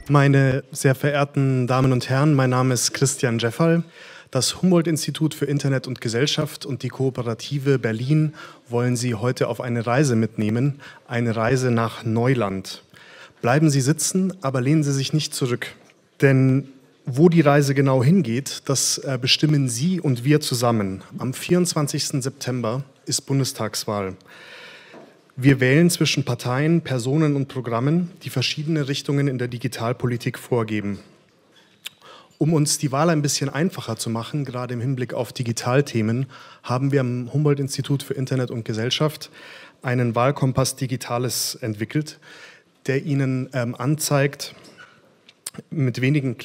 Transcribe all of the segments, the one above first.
Meine sehr verehrten Damen und Herren, mein Name ist Christian Jeffal. Das Humboldt-Institut für Internet und Gesellschaft und die Kooperative Berlin wollen Sie heute auf eine Reise mitnehmen, eine Reise nach Neuland. Bleiben Sie sitzen, aber lehnen Sie sich nicht zurück. Denn wo die Reise genau hingeht, das bestimmen Sie und wir zusammen. Am 24. September ist Bundestagswahl. Wir wählen zwischen Parteien, Personen und Programmen, die verschiedene Richtungen in der Digitalpolitik vorgeben. Um uns die Wahl ein bisschen einfacher zu machen, gerade im Hinblick auf Digitalthemen, haben wir am Humboldt-Institut für Internet und Gesellschaft einen Wahlkompass Digitales entwickelt, der Ihnen anzeigt, mit wenigen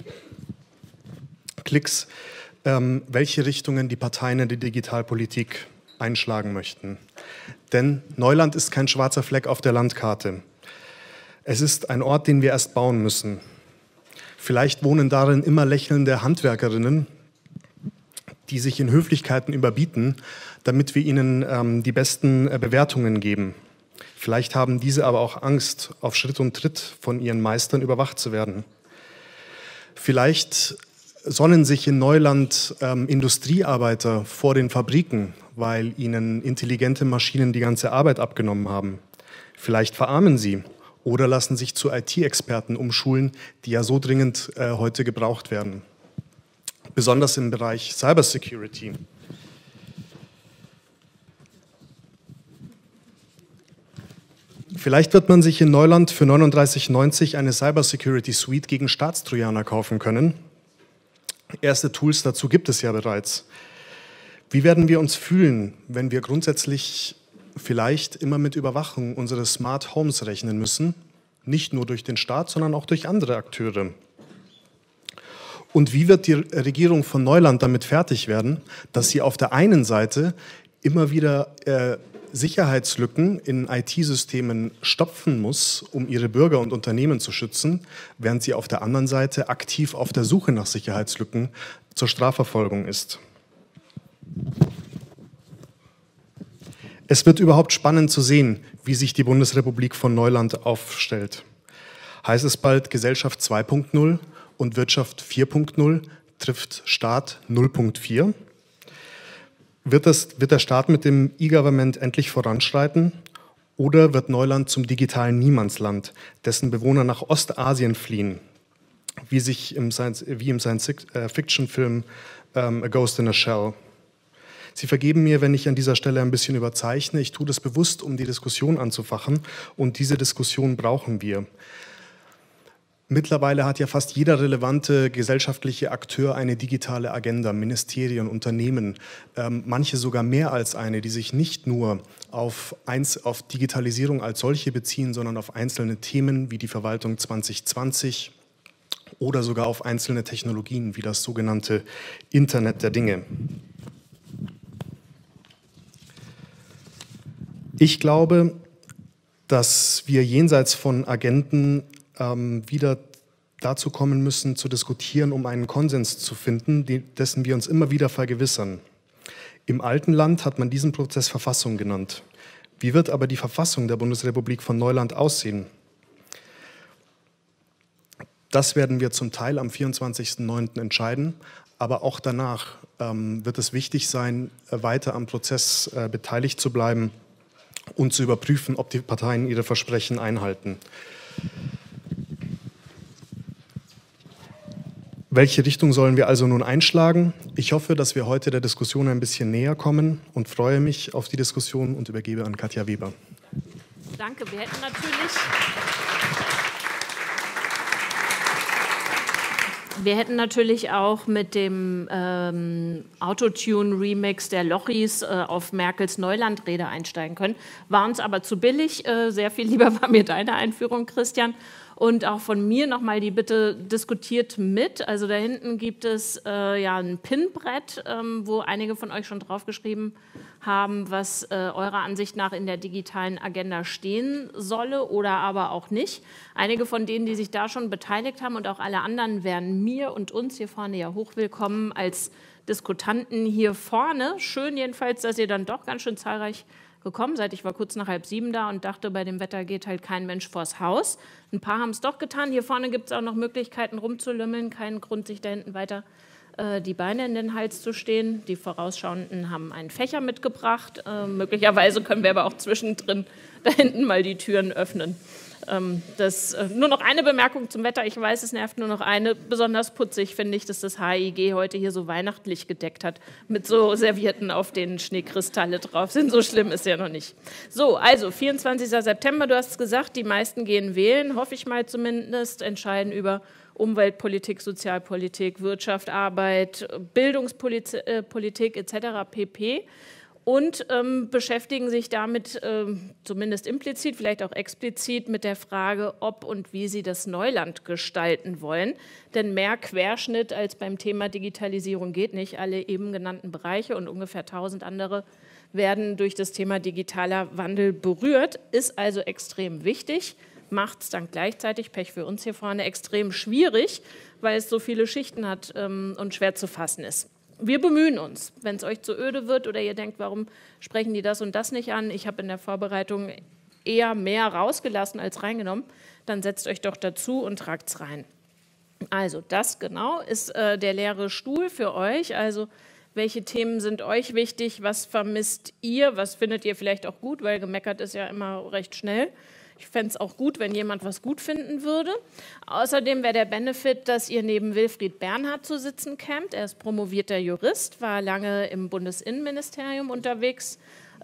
Klicks, welche Richtungen die Parteien in der Digitalpolitik einschlagen möchten. Denn Neuland ist kein schwarzer Fleck auf der Landkarte. Es ist ein Ort, den wir erst bauen müssen. Vielleicht wohnen darin immer lächelnde Handwerkerinnen, die sich in Höflichkeiten überbieten, damit wir ihnen die besten Bewertungen geben. Vielleicht haben diese aber auch Angst, auf Schritt und Tritt von ihren Meistern überwacht zu werden. Vielleicht sonnen sich in Neuland Industriearbeiter vor den Fabriken, weil ihnen intelligente Maschinen die ganze Arbeit abgenommen haben. Vielleicht verarmen sie oder lassen sich zu IT-Experten umschulen, die ja so dringend heute gebraucht werden. Besonders im Bereich Cybersecurity. Vielleicht wird man sich in Neuland für 39,90 eine Cybersecurity Suite gegen Staatstrojaner kaufen können. Erste Tools dazu gibt es ja bereits. Wie werden wir uns fühlen, wenn wir grundsätzlich vielleicht immer mit Überwachung unseres Smart Homes rechnen müssen? Nicht nur durch den Staat, sondern auch durch andere Akteure. Und wie wird die Regierung von Neuland damit fertig werden, dass sie auf der einen Seite immer wieder Sicherheitslücken in IT-Systemen stopfen muss, um ihre Bürger und Unternehmen zu schützen, während sie auf der anderen Seite aktiv auf der Suche nach Sicherheitslücken zur Strafverfolgung ist. Es wird überhaupt spannend zu sehen, wie sich die Bundesrepublik von Neuland aufstellt. Heißt es bald Gesellschaft 2.0 und Wirtschaft 4.0 trifft Staat 0.4? Wird der Staat mit dem E-Government endlich voranschreiten? Oder wird Neuland zum digitalen Niemandsland, dessen Bewohner nach Ostasien fliehen, wie im Science-Fiction-Film A Ghost in a Shell? Sie vergeben mir, wenn ich an dieser Stelle ein bisschen überzeichne. Ich tue das bewusst, um die Diskussion anzufachen. Und diese Diskussion brauchen wir. Mittlerweile hat ja fast jeder relevante gesellschaftliche Akteur eine digitale Agenda, Ministerien, Unternehmen, manche sogar mehr als eine, die sich nicht nur auf Digitalisierung als solche beziehen, sondern auf einzelne Themen wie die Verwaltung 2020 oder sogar auf einzelne Technologien wie das sogenannte Internet der Dinge. Ich glaube, dass wir jenseits von Agenden wieder dazu kommen müssen, zu diskutieren, um einen Konsens zu finden, dessen wir uns immer wieder vergewissern. Im alten Land hat man diesen Prozess Verfassung genannt. Wie wird aber die Verfassung der Bundesrepublik von Neuland aussehen? Das werden wir zum Teil am 24.09. entscheiden, aber auch danach wird es wichtig sein, weiter am Prozess beteiligt zu bleiben und zu überprüfen, ob die Parteien ihre Versprechen einhalten. Welche Richtung sollen wir also nun einschlagen? Ich hoffe, dass wir heute der Diskussion ein bisschen näher kommen und freue mich auf die Diskussion und übergebe an Katja Weber. Danke. Wir hätten natürlich auch mit dem Autotune-Remix der Lochis auf Merkels Neulandrede einsteigen können. War uns aber zu billig. Sehr viel lieber war mir deine Einführung, Christian. Und auch von mir nochmal die Bitte, diskutiert mit. Also da hinten gibt es ja ein Pinbrett, wo einige von euch schon draufgeschrieben haben, was eurer Ansicht nach in der digitalen Agenda stehen solle oder aber auch nicht. Einige von denen, die sich da schon beteiligt haben und auch alle anderen, wären mir und uns hier vorne ja hochwillkommen als Diskutanten hier vorne. Schön jedenfalls, dass ihr dann doch ganz schön zahlreich gekommen seid. Ich war kurz nach 6:30 da und dachte, bei dem Wetter geht halt kein Mensch vors Haus. Ein paar haben es doch getan. Hier vorne gibt es auch noch Möglichkeiten rumzulümmeln. Keinen Grund, sich da hinten weiter die Beine in den Hals zu stehen. Die Vorausschauenden haben einen Fächer mitgebracht. Möglicherweise können wir aber auch zwischendrin da hinten mal die Türen öffnen. Nur noch eine Bemerkung zum Wetter. Ich weiß, es nervt nur noch eine. Besonders putzig finde ich, dass das HIG heute hier so weihnachtlich gedeckt hat, mit so Servietten, auf denen Schneekristalle drauf sind. So schlimm ist ja noch nicht. So, also 24. September, du hast es gesagt, die meisten gehen wählen, hoffe ich mal zumindest, entscheiden über Umweltpolitik, Sozialpolitik, Wirtschaft, Arbeit, Bildungspolitik etc. pp. Und beschäftigen sich damit zumindest implizit, vielleicht auch explizit mit der Frage, ob und wie sie das Neuland gestalten wollen. Denn mehr Querschnitt als beim Thema Digitalisierung geht nicht. Alle eben genannten Bereiche und ungefähr 1000 andere werden durch das Thema digitaler Wandel berührt. Ist also extrem wichtig, macht es dann gleichzeitig, Pech für uns hier vorne, extrem schwierig, weil es so viele Schichten hat und schwer zu fassen ist. Wir bemühen uns, wenn es euch zu öde wird oder ihr denkt, warum sprechen die das und das nicht an? Ich habe in der Vorbereitung eher mehr rausgelassen als reingenommen. Dann setzt euch doch dazu und tragt es rein. Also das genau ist der leere Stuhl für euch. Also welche Themen sind euch wichtig? Was vermisst ihr? Was findet ihr vielleicht auch gut? Weil gemeckert ist ja immer recht schnell. Ich fände es auch gut, wenn jemand was gut finden würde. Außerdem wäre der Benefit, dass ihr neben Wilfried Bernhard zu sitzen kämt. Er ist promovierter Jurist, war lange im Bundesinnenministerium unterwegs,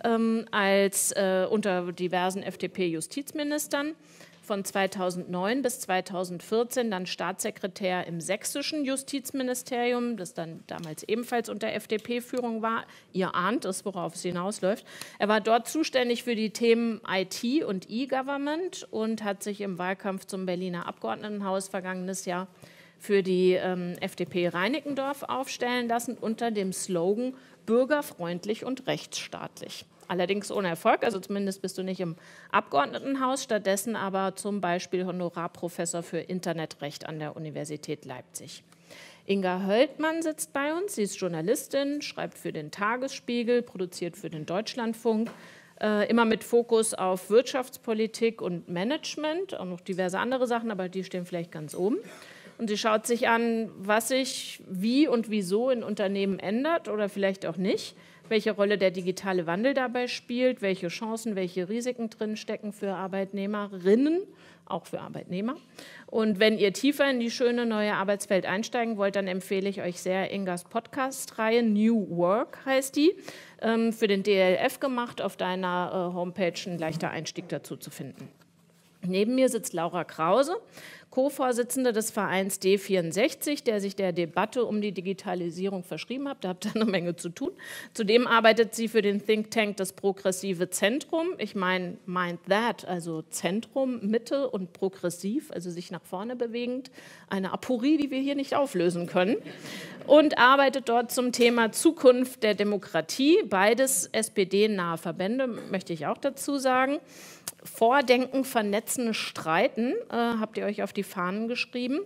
unter diversen FDP-Justizministern. Von 2009 bis 2014 dann Staatssekretär im sächsischen Justizministerium, das dann damals ebenfalls unter FDP-Führung war. Ihr ahnt es, worauf es hinausläuft. Er war dort zuständig für die Themen IT und E-Government und hat sich im Wahlkampf zum Berliner Abgeordnetenhaus vergangenes Jahr für die FDP Reinickendorf aufstellen lassen unter dem Slogan bürgerfreundlich und rechtsstaatlich. Allerdings ohne Erfolg, also zumindest bist du nicht im Abgeordnetenhaus, stattdessen aber zum Beispiel Honorarprofessor für Internetrecht an der Universität Leipzig. Inga Höldmann sitzt bei uns, sie ist Journalistin, schreibt für den Tagesspiegel, produziert für den Deutschlandfunk, immer mit Fokus auf Wirtschaftspolitik und Management, auch noch diverse andere Sachen, aber die stehen vielleicht ganz oben. Und sie schaut sich an, was sich wie und wieso in Unternehmen ändert oder vielleicht auch nicht, welche Rolle der digitale Wandel dabei spielt, welche Chancen, welche Risiken drin stecken für Arbeitnehmerinnen, auch für Arbeitnehmer. Und wenn ihr tiefer in die schöne neue Arbeitswelt einsteigen wollt, dann empfehle ich euch sehr Ingas Podcast-Reihe, New Work heißt die, für den DLF gemacht, auf deiner Homepage ein leichter Einstieg dazu zu finden. Neben mir sitzt Laura Krause, Co-Vorsitzende des Vereins D64, der sich der Debatte um die Digitalisierung verschrieben hat. Da habt ihr eine Menge zu tun. Zudem arbeitet sie für den Think Tank das Progressive Zentrum. Ich meine, mind that, also Zentrum, Mitte und progressiv, also sich nach vorne bewegend. Eine Aporie, die wir hier nicht auflösen können. Und arbeitet dort zum Thema Zukunft der Demokratie. Beides SPD-nahe Verbände, möchte ich auch dazu sagen. Vordenken, vernetzen, streiten, habt ihr euch auf die Fahnen geschrieben.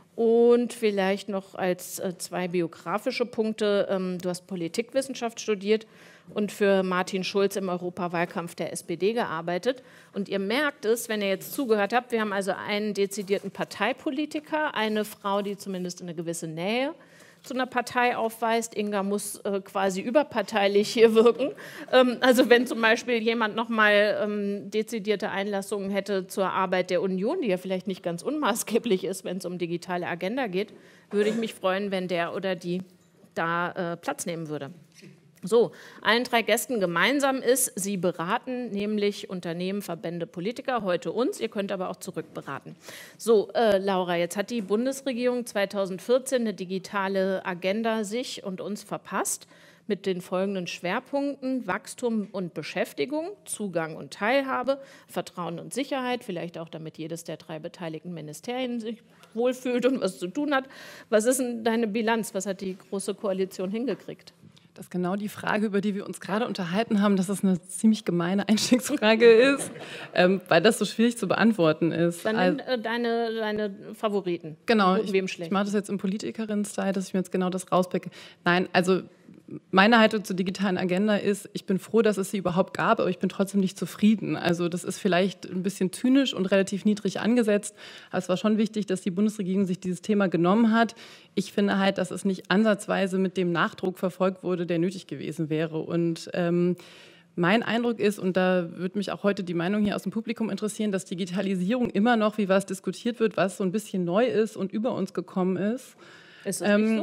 Und vielleicht noch als zwei biografische Punkte, du hast Politikwissenschaft studiert und für Martin Schulz im Europawahlkampf der SPD gearbeitet. Und ihr merkt es, wenn ihr jetzt zugehört habt, wir haben also einen dezidierten Parteipolitiker, eine Frau, die zumindest eine gewisse Nähe zu einer Partei aufweist. Inga muss quasi überparteilich hier wirken. Also wenn zum Beispiel jemand nochmal dezidierte Einlassungen hätte zur Arbeit der Union, die ja vielleicht nicht ganz unmaßgeblich ist, wenn es um digitale Agenda geht, würde ich mich freuen, wenn der oder die da Platz nehmen würde. So, allen drei Gästen gemeinsam ist, sie beraten nämlich Unternehmen, Verbände, Politiker, heute uns, ihr könnt aber auch zurückberaten. So, Laura, jetzt hat die Bundesregierung 2014 eine digitale Agenda sich und uns verpasst mit den folgenden Schwerpunkten: Wachstum und Beschäftigung, Zugang und Teilhabe, Vertrauen und Sicherheit, vielleicht auch damit jedes der drei beteiligten Ministerien sich wohlfühlt und was zu tun hat. Was ist denn deine Bilanz? Was hat die Große Koalition hingekriegt? Das ist genau die Frage, über die wir uns gerade unterhalten haben, dass das eine ziemlich gemeine Einstiegsfrage ist, weil das so schwierig zu beantworten ist. Dann deine Favoriten. Genau, Wem ich mache das jetzt im Politikerin-Style, dass ich mir jetzt genau das rauspicke. Nein, also meine Haltung zur digitalen Agenda ist, ich bin froh, dass es sie überhaupt gab, aber ich bin trotzdem nicht zufrieden. Also das ist vielleicht ein bisschen zynisch und relativ niedrig angesetzt, aber es war schon wichtig, dass die Bundesregierung sich dieses Thema genommen hat. Ich finde halt, dass es nicht ansatzweise mit dem Nachdruck verfolgt wurde, der nötig gewesen wäre. Und mein Eindruck ist, und da würde mich auch heute die Meinung hier aus dem Publikum interessieren, dass Digitalisierung immer noch, wie was diskutiert wird, was so ein bisschen neu ist und über uns gekommen ist. Ist das nicht so?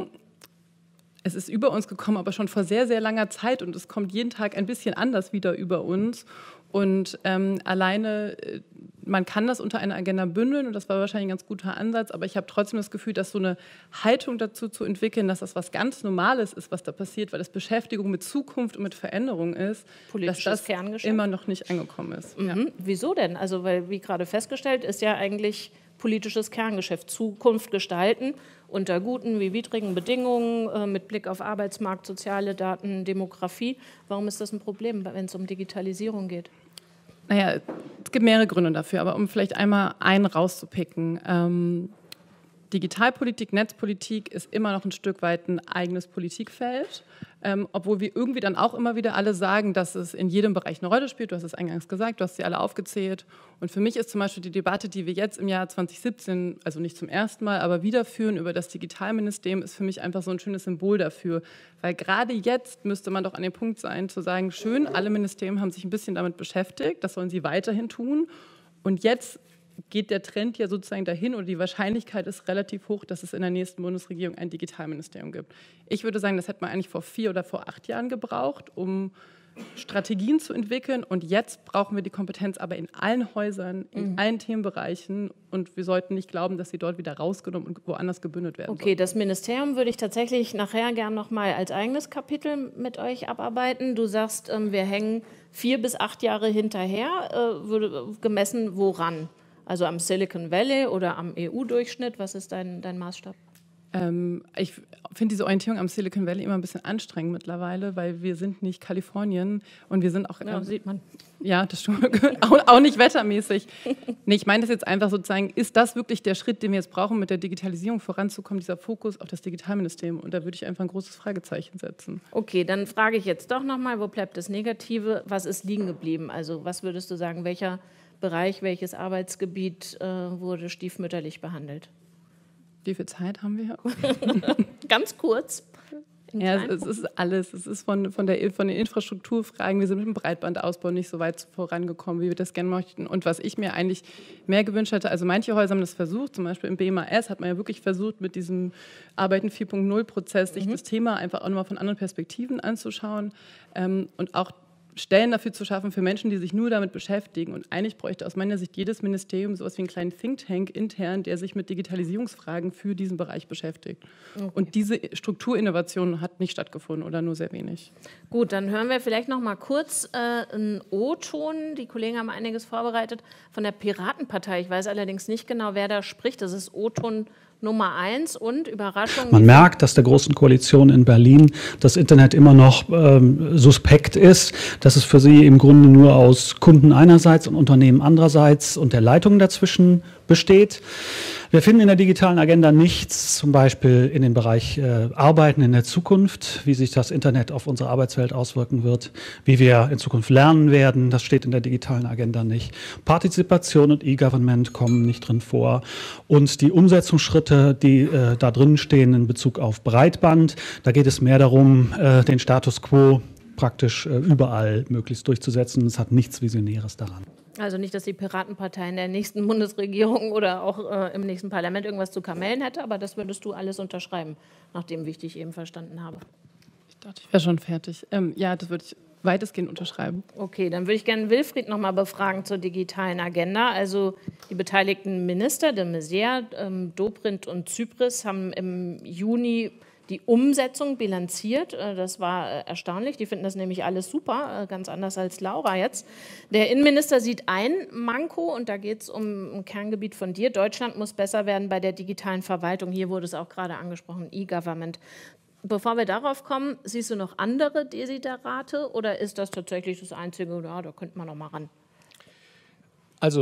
Es ist über uns gekommen, aber schon vor sehr, sehr langer Zeit und es kommt jeden Tag ein bisschen anders wieder über uns. Und alleine, man kann das unter einer Agenda bündeln und das war wahrscheinlich ein ganz guter Ansatz, aber ich habe trotzdem das Gefühl, dass so eine Haltung dazu zu entwickeln, dass das was ganz Normales ist, was da passiert, weil das Beschäftigung mit Zukunft und mit Veränderung ist, dass das immer noch nicht angekommen ist. Mhm. Ja. Wieso denn? Also weil, wie gerade festgestellt, ist ja eigentlich politisches Kerngeschäft, Zukunft gestalten unter guten wie widrigen Bedingungen, mit Blick auf Arbeitsmarkt, soziale Daten, Demografie. Warum ist das ein Problem, wenn es um Digitalisierung geht? Naja, es gibt mehrere Gründe dafür, aber um vielleicht einmal einen rauszupicken. Digitalpolitik, Netzpolitik ist immer noch ein Stück weit ein eigenes Politikfeld, obwohl wir irgendwie dann auch immer wieder alle sagen, dass es in jedem Bereich eine Rolle spielt. Du hast es eingangs gesagt, du hast sie alle aufgezählt. Und für mich ist zum Beispiel die Debatte, die wir jetzt im Jahr 2017, also nicht zum ersten Mal, aber wieder führen über das Digitalministerium, ist für mich einfach so ein schönes Symbol dafür. Weil gerade jetzt müsste man doch an dem Punkt sein, zu sagen, schön, alle Ministerien haben sich ein bisschen damit beschäftigt, das sollen sie weiterhin tun. Und jetzt geht der Trend ja sozusagen dahin oder die Wahrscheinlichkeit ist relativ hoch, dass es in der nächsten Bundesregierung ein Digitalministerium gibt. Ich würde sagen, das hätte man eigentlich vor 4 oder vor 8 Jahren gebraucht, um Strategien zu entwickeln. Und jetzt brauchen wir die Kompetenz aber in allen Häusern, in allen Themenbereichen. Und wir sollten nicht glauben, dass sie dort wieder rausgenommen und woanders gebündelt werden. Okay, das Ministerium würde ich tatsächlich nachher gern noch mal als eigenes Kapitel mit euch abarbeiten. Du sagst, wir hängen 4 bis 8 Jahre hinterher, gemessen woran? Also am Silicon Valley oder am EU-Durchschnitt? Was ist dein Maßstab? Ich finde diese Orientierung am Silicon Valley immer ein bisschen anstrengend mittlerweile, weil wir sind nicht Kalifornien und wir sind auch... Ja, sieht man. Ja, das stimmt. Auch nicht wettermäßig. Nee, ich meine das jetzt einfach sozusagen, ist das wirklich der Schritt, den wir jetzt brauchen, mit der Digitalisierung voranzukommen, dieser Fokus auf das Digitalministerium? Und da würde ich einfach ein großes Fragezeichen setzen. Okay, dann frage ich jetzt doch nochmal, wo bleibt das Negative? Was ist liegen geblieben? Also was würdest du sagen, welcher Bereich, welches Arbeitsgebiet wurde stiefmütterlich behandelt? Wie viel Zeit haben wir? Ganz kurz. Ja, es ist alles. Es ist von den Infrastrukturfragen. Wir sind mit dem Breitbandausbau nicht so weit vorangekommen, wie wir das gerne möchten. Und was ich mir eigentlich mehr gewünscht hätte, also manche Häuser haben das versucht, zum Beispiel im BMAS hat man ja wirklich versucht, mit diesem Arbeiten 4.0-Prozess sich das Thema einfach auch nochmal von anderen Perspektiven anzuschauen und auch Stellen dafür zu schaffen für Menschen, die sich nur damit beschäftigen. Und eigentlich bräuchte aus meiner Sicht jedes Ministerium so etwas wie einen kleinen Think Tank intern, der sich mit Digitalisierungsfragen für diesen Bereich beschäftigt. Okay. Und diese Strukturinnovation hat nicht stattgefunden oder nur sehr wenig. Gut, dann hören wir vielleicht noch mal kurz einen O-Ton. Die Kollegen haben einiges vorbereitet von der Piratenpartei. Ich weiß allerdings nicht genau, wer da spricht. Das ist O-Ton Nummer 1 und Überraschung. Man merkt, dass der Großen Koalition in Berlin das Internet immer noch suspekt ist, dass es für sie im Grunde nur aus Kunden einerseits und Unternehmen andererseits und der Leitung dazwischen besteht. Wir finden in der digitalen Agenda nichts, zum Beispiel in dem Bereich Arbeiten in der Zukunft, wie sich das Internet auf unsere Arbeitswelt auswirken wird, wie wir in Zukunft lernen werden, das steht in der digitalen Agenda nicht. Partizipation und E-Government kommen nicht drin vor. Und die Umsetzungsschritte, die da drin stehen in Bezug auf Breitband, da geht es mehr darum, den Status quo praktisch überall möglichst durchzusetzen. Es hat nichts Visionäres daran. Also nicht, dass die Piratenpartei in der nächsten Bundesregierung oder auch im nächsten Parlament irgendwas zu kamellen hätte, aber das würdest du alles unterschreiben, nachdem wie ich dich eben verstanden habe. Ich dachte, ich wäre schon fertig. Ja, das würde ich weitestgehend unterschreiben. Okay, dann würde ich gerne Wilfried noch mal befragen zur digitalen Agenda. Also die beteiligten Minister, de Maizière, Dobrindt und Zypris, haben im Juni die Umsetzung bilanziert. Das war erstaunlich. Die finden das nämlich alles super, ganz anders als Laura jetzt. Der Innenminister sieht ein Manko, und da geht es um ein Kerngebiet von dir. Deutschland muss besser werden bei der digitalen Verwaltung. Hier wurde es auch gerade angesprochen, E-Government. Bevor wir darauf kommen, siehst du noch andere Desiderate oder ist das tatsächlich das Einzige, ja, da könnte man noch mal ran? Also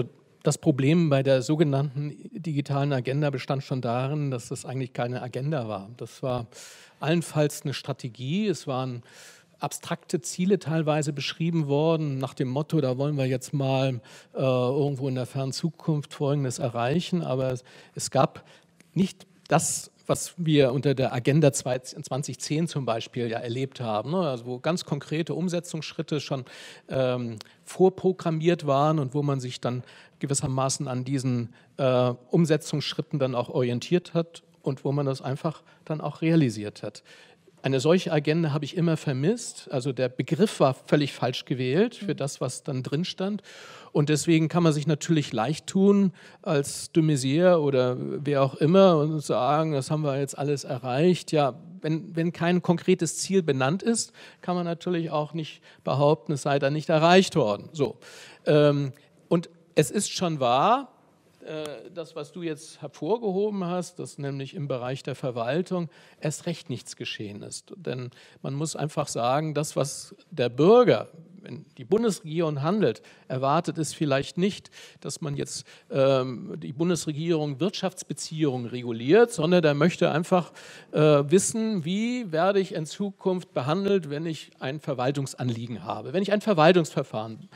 das Problem bei der sogenannten digitalen Agenda bestand schon darin, dass das eigentlich keine Agenda war. Das war allenfalls eine Strategie. Es waren abstrakte Ziele teilweise beschrieben worden, nach dem Motto, da wollen wir jetzt mal irgendwo in der fernen Zukunft Folgendes erreichen. Aber es gab nicht das, was wir unter der Agenda 2010 zum Beispiel ja erlebt haben, ne? Also wo ganz konkrete Umsetzungsschritte schon vorprogrammiert waren und wo man sich dann gewissermaßen an diesen Umsetzungsschritten dann auch orientiert hat und wo man das einfach dann auch realisiert hat. Eine solche Agenda habe ich immer vermisst. Also der Begriff war völlig falsch gewählt für das, was dann drin stand. Und deswegen kann man sich natürlich leicht tun als de Maizière oder wer auch immer und sagen, das haben wir jetzt alles erreicht. Ja, wenn kein konkretes Ziel benannt ist, kann man natürlich auch nicht behaupten, es sei dann nicht erreicht worden. So. Und es ist schon wahr, das, was du jetzt hervorgehoben hast, dass nämlich im Bereich der Verwaltung erst recht nichts geschehen ist. Denn man muss einfach sagen, das, was der Bürger, wenn die Bundesregierung handelt, erwartet es vielleicht nicht, dass man jetzt die Bundesregierung Wirtschaftsbeziehungen reguliert, sondern der möchte einfach wissen, wie werde ich in Zukunft behandelt, wenn ich ein Verwaltungsanliegen habe, wenn ich ein Verwaltungsverfahren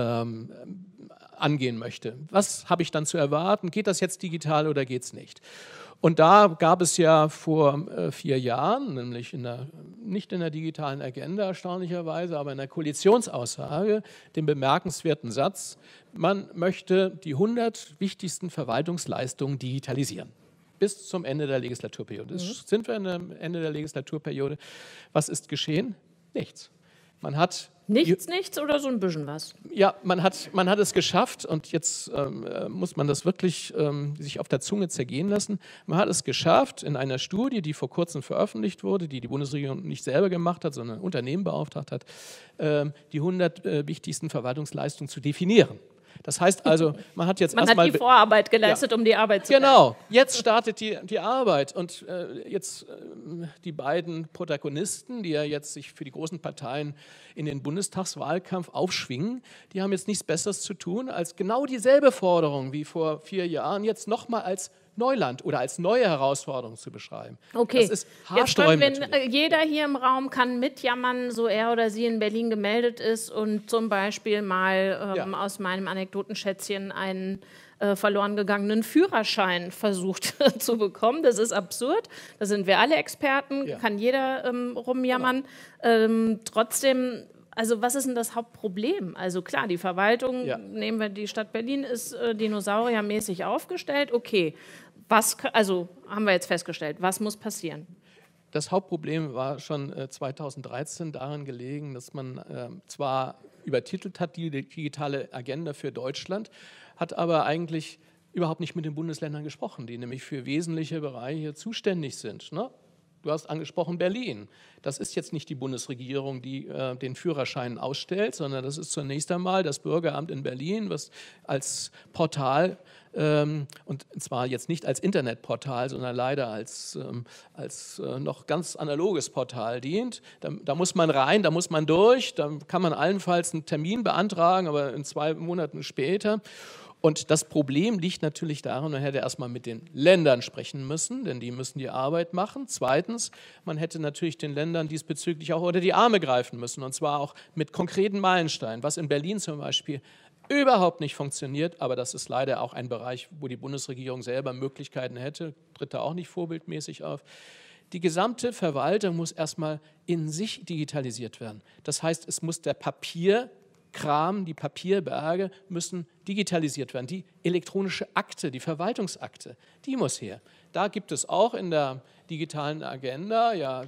angehen möchte. Was habe ich dann zu erwarten? Geht das jetzt digital oder geht es nicht? Und da gab es ja vor 4 Jahren, nämlich nicht in der digitalen Agenda erstaunlicherweise, aber in der Koalitionsaussage, den bemerkenswerten Satz, man möchte die 100 wichtigsten Verwaltungsleistungen digitalisieren. Bis zum Ende der Legislaturperiode. Jetzt sind wir am Ende der Legislaturperiode. Was ist geschehen? Nichts. Man hat nichts oder so ein bisschen was? Ja, man hat es geschafft und jetzt muss man das wirklich sich auf der Zunge zergehen lassen. Man hat es geschafft, in einer Studie, die vor kurzem veröffentlicht wurde, die die Bundesregierung nicht selber gemacht hat, sondern ein Unternehmen beauftragt hat, die 100 wichtigsten Verwaltungsleistungen zu definieren. Das heißt also, man hat jetzt erstmal... Man hat die Vorarbeit geleistet, um die Arbeit zu leisten. Genau, jetzt startet die Arbeit und jetzt die beiden Protagonisten, die ja jetzt sich für die großen Parteien in den Bundestagswahlkampf aufschwingen, die haben jetzt nichts Besseres zu tun, als genau dieselbe Forderung wie vor 4 Jahren jetzt nochmal als Neuland oder als neue Herausforderung zu beschreiben. Okay, das ist haarsträubend. Jetzt können jeder hier im Raum kann mitjammern, so er oder sie in Berlin gemeldet ist und zum Beispiel mal aus meinem Anekdotenschätzchen einen verloren gegangenen Führerschein versucht zu bekommen. Das ist absurd, da sind wir alle Experten, kann jeder rumjammern. Genau. Trotzdem, also was ist denn das Hauptproblem? Also klar, die Verwaltung, nehmen wir die Stadt Berlin, ist dinosauriermäßig aufgestellt. Okay, also haben wir jetzt festgestellt, was muss passieren? Das Hauptproblem war schon 2013 darin gelegen, dass man zwar übertitelt hat, die digitale Agenda für Deutschland, hat aber eigentlich überhaupt nicht mit den Bundesländern gesprochen, die nämlich für wesentliche Bereiche zuständig sind. Ne? Du hast angesprochen Berlin. Das ist jetzt nicht die Bundesregierung, die den Führerschein ausstellt, sondern das ist zunächst einmal das Bürgeramt in Berlin, was als Portal, und zwar jetzt nicht als Internetportal, sondern leider als noch ganz analoges Portal dient. Da muss man rein, da muss man durch, da kann man allenfalls einen Termin beantragen, aber in 2 Monaten später. Und das Problem liegt natürlich darin, man hätte erstmal mit den Ländern sprechen müssen, denn die müssen die Arbeit machen. Zweitens, man hätte natürlich den Ländern diesbezüglich auch unter die Arme greifen müssen, und zwar auch mit konkreten Meilensteinen, was in Berlin zum Beispiel überhaupt nicht funktioniert, aber das ist leider auch ein Bereich, wo die Bundesregierung selber Möglichkeiten hätte, tritt da auch nicht vorbildmäßig auf. Die gesamte Verwaltung muss erstmal in sich digitalisiert werden. Das heißt, es muss der Papierkram, die Papierberge müssen digitalisiert werden. Die elektronische Akte, die Verwaltungsakte, die muss her. Da gibt es auch in der digitalen Agenda ja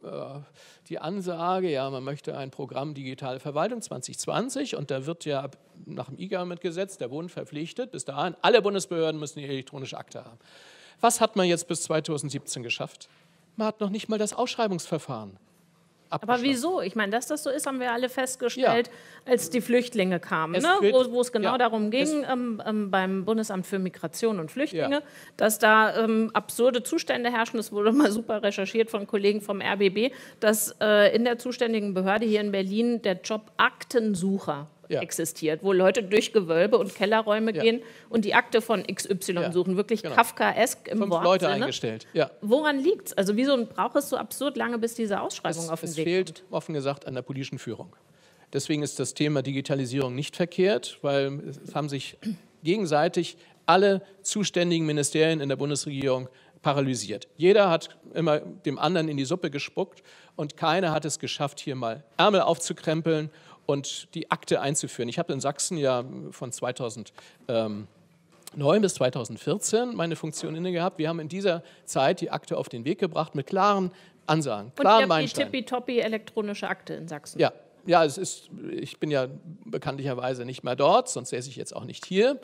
die Ansage, ja, man möchte ein Programm Digitale Verwaltung 2020 und da wird ja nach dem E-Government-Gesetz der Bund verpflichtet, bis dahin, alle Bundesbehörden müssen die elektronische Akte haben. Was hat man jetzt bis 2017 geschafft? Man hat noch nicht mal das Ausschreibungsverfahren. Aber wieso? Ich meine, dass das so ist, haben wir alle festgestellt, als die Flüchtlinge kamen, ne? Wo es genau darum ging, beim Bundesamt für Migration und Flüchtlinge, dass da absurde Zustände herrschen. Das wurde mal super recherchiert von Kollegen vom RBB, dass in der zuständigen Behörde hier in Berlin der Job Aktensucher existiert, wo Leute durch Gewölbe und Kellerräume gehen und die Akte von XY suchen, wirklich Kafkaesk im 5 Wortsinne. Leute eingestellt. Ja. Woran liegt es? Also wieso braucht es so absurd lange, bis diese Ausschreibung auf den Weg kommt? Es fehlt, offen gesagt, an der politischen Führung. Deswegen ist das Thema Digitalisierung nicht verkehrt, weil es haben sich gegenseitig alle zuständigen Ministerien in der Bundesregierung paralysiert. Jeder hat immer dem anderen in die Suppe gespuckt und keiner hat es geschafft, hier mal Ärmel aufzukrempeln und die Akte einzuführen. Ich habe in Sachsen ja von 2009 bis 2014 meine Funktion inne gehabt. Wir haben in dieser Zeit die Akte auf den Weg gebracht mit klaren Ansagen, klaren Meilensteinen. Und die tippitoppi elektronische Akte in Sachsen. Ja, ich bin ja bekanntlicherweise nicht mehr dort, sonst säße ich jetzt auch nicht hier.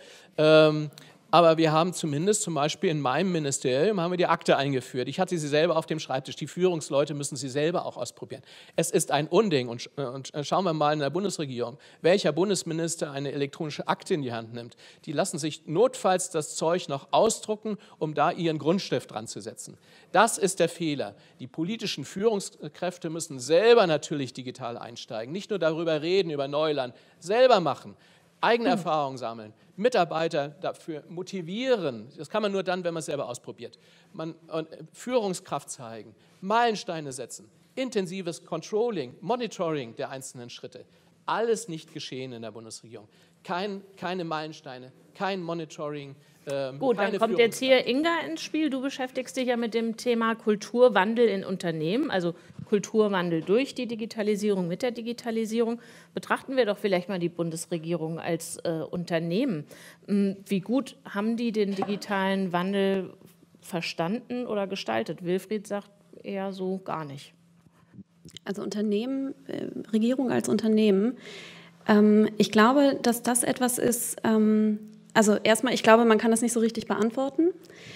Aber wir haben zumindest zum Beispiel in meinem Ministerium haben wir die Akte eingeführt. Ich hatte sie selber auf dem Schreibtisch. Die Führungsleute müssen sie selber auch ausprobieren. Es ist ein Unding. Und schauen wir mal in der Bundesregierung, welcher Bundesminister eine elektronische Akte in die Hand nimmt. Die lassen sich notfalls das Zeug noch ausdrucken, um da ihren Grundstift dran zu setzen. Das ist der Fehler. Die politischen Führungskräfte müssen selber natürlich digital einsteigen. Nicht nur darüber reden, über Neuland, selber machen. Eigene Erfahrungen sammeln, Mitarbeiter dafür motivieren. Das kann man nur dann, wenn man es selber ausprobiert. Führungskraft zeigen, Meilensteine setzen, intensives Controlling, Monitoring der einzelnen Schritte. Alles nicht geschehen in der Bundesregierung. Keine Meilensteine, kein Monitoring. Gut, dann kommt jetzt hier Inga ins Spiel. Du beschäftigst dich ja mit dem Thema Kulturwandel in Unternehmen, also Kulturwandel durch die Digitalisierung, mit der Digitalisierung. Betrachten wir doch vielleicht mal die Bundesregierung als Unternehmen. Wie gut haben die den digitalen Wandel verstanden oder gestaltet? Wilfried sagt eher so gar nicht. Also Unternehmen, Regierung als Unternehmen. Ich glaube, dass das etwas ist. Also erstmal, ich glaube, man kann das nicht so richtig beantworten.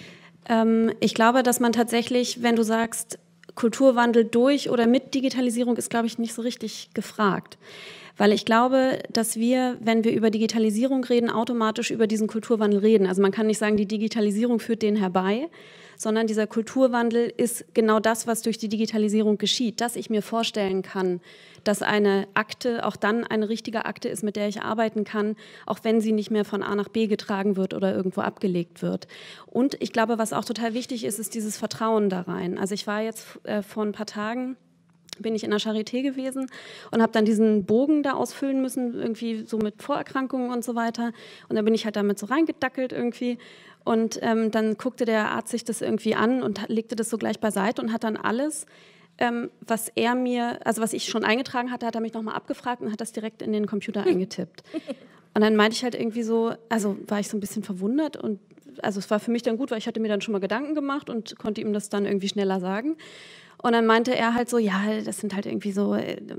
Ich glaube, dass man tatsächlich, wenn du sagst, Kulturwandel durch oder mit Digitalisierung, ist, glaube ich, nicht so richtig gefragt. Weil ich glaube, dass wir, wenn wir über Digitalisierung reden, automatisch über diesen Kulturwandel reden. Also man kann nicht sagen, die Digitalisierung führt den herbei, sondern dieser Kulturwandel ist genau das, was durch die Digitalisierung geschieht. Dass ich mir vorstellen kann, dass eine Akte auch dann eine richtige Akte ist, mit der ich arbeiten kann, auch wenn sie nicht mehr von A nach B getragen wird oder irgendwo abgelegt wird. Und ich glaube, was auch total wichtig ist, ist dieses Vertrauen da rein. Also ich war jetzt vor ein paar Tagen, bin ich in der Charité gewesen und habe dann diesen Bogen da ausfüllen müssen, irgendwie so mit Vorerkrankungen und so weiter. Und dann bin ich halt damit so reingedackelt irgendwie. Und dann guckte der Arzt sich das irgendwie an und legte das so gleich beiseite und hat dann alles, was ich schon eingetragen hatte, hat er mich nochmal abgefragt und hat das direkt in den Computer eingetippt. Und dann meinte ich halt irgendwie so, also war ich so ein bisschen verwundert und also es war für mich dann gut, weil ich hatte mir dann schon mal Gedanken gemacht und konnte ihm das dann irgendwie schneller sagen. Und dann meinte er halt so, ja, das sind halt irgendwie so,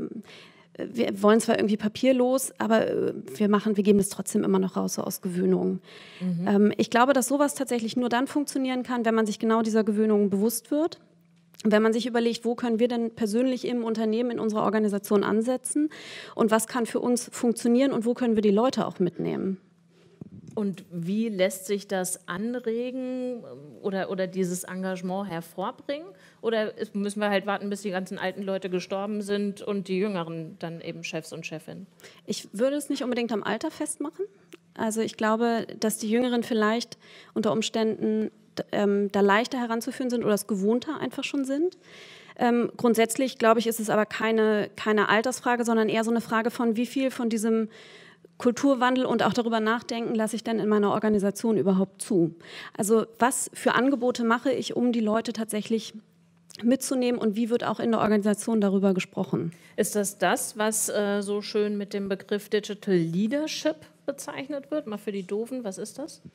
wir wollen zwar irgendwie papierlos, aber wir geben das trotzdem immer noch raus, so aus Gewöhnung. Ich glaube, dass sowas tatsächlich nur dann funktionieren kann, wenn man sich genau dieser Gewöhnung bewusst wird. Wenn man sich überlegt, wo können wir denn persönlich im Unternehmen, in unserer Organisation ansetzen und was kann für uns funktionieren und wo können wir die Leute auch mitnehmen. Und wie lässt sich das anregen oder dieses Engagement hervorbringen? Oder müssen wir halt warten, bis die ganzen alten Leute gestorben sind und die Jüngeren dann eben Chefs und Chefinnen? Ich würde es nicht unbedingt am Alter festmachen. Also ich glaube, dass die Jüngeren vielleicht unter Umständen da leichter heranzuführen sind oder es gewohnter einfach schon sind. Grundsätzlich, glaube ich, ist es aber keine Altersfrage, sondern eher so eine Frage von, wie viel von diesem Kulturwandel und auch darüber nachdenken, lasse ich denn in meiner Organisation überhaupt zu? Also was für Angebote mache ich, um die Leute tatsächlich mitzunehmen und wie wird auch in der Organisation darüber gesprochen? Ist das, was so schön mit dem Begriff Digital Leadership bezeichnet wird? Mal für die Doofen, was ist das?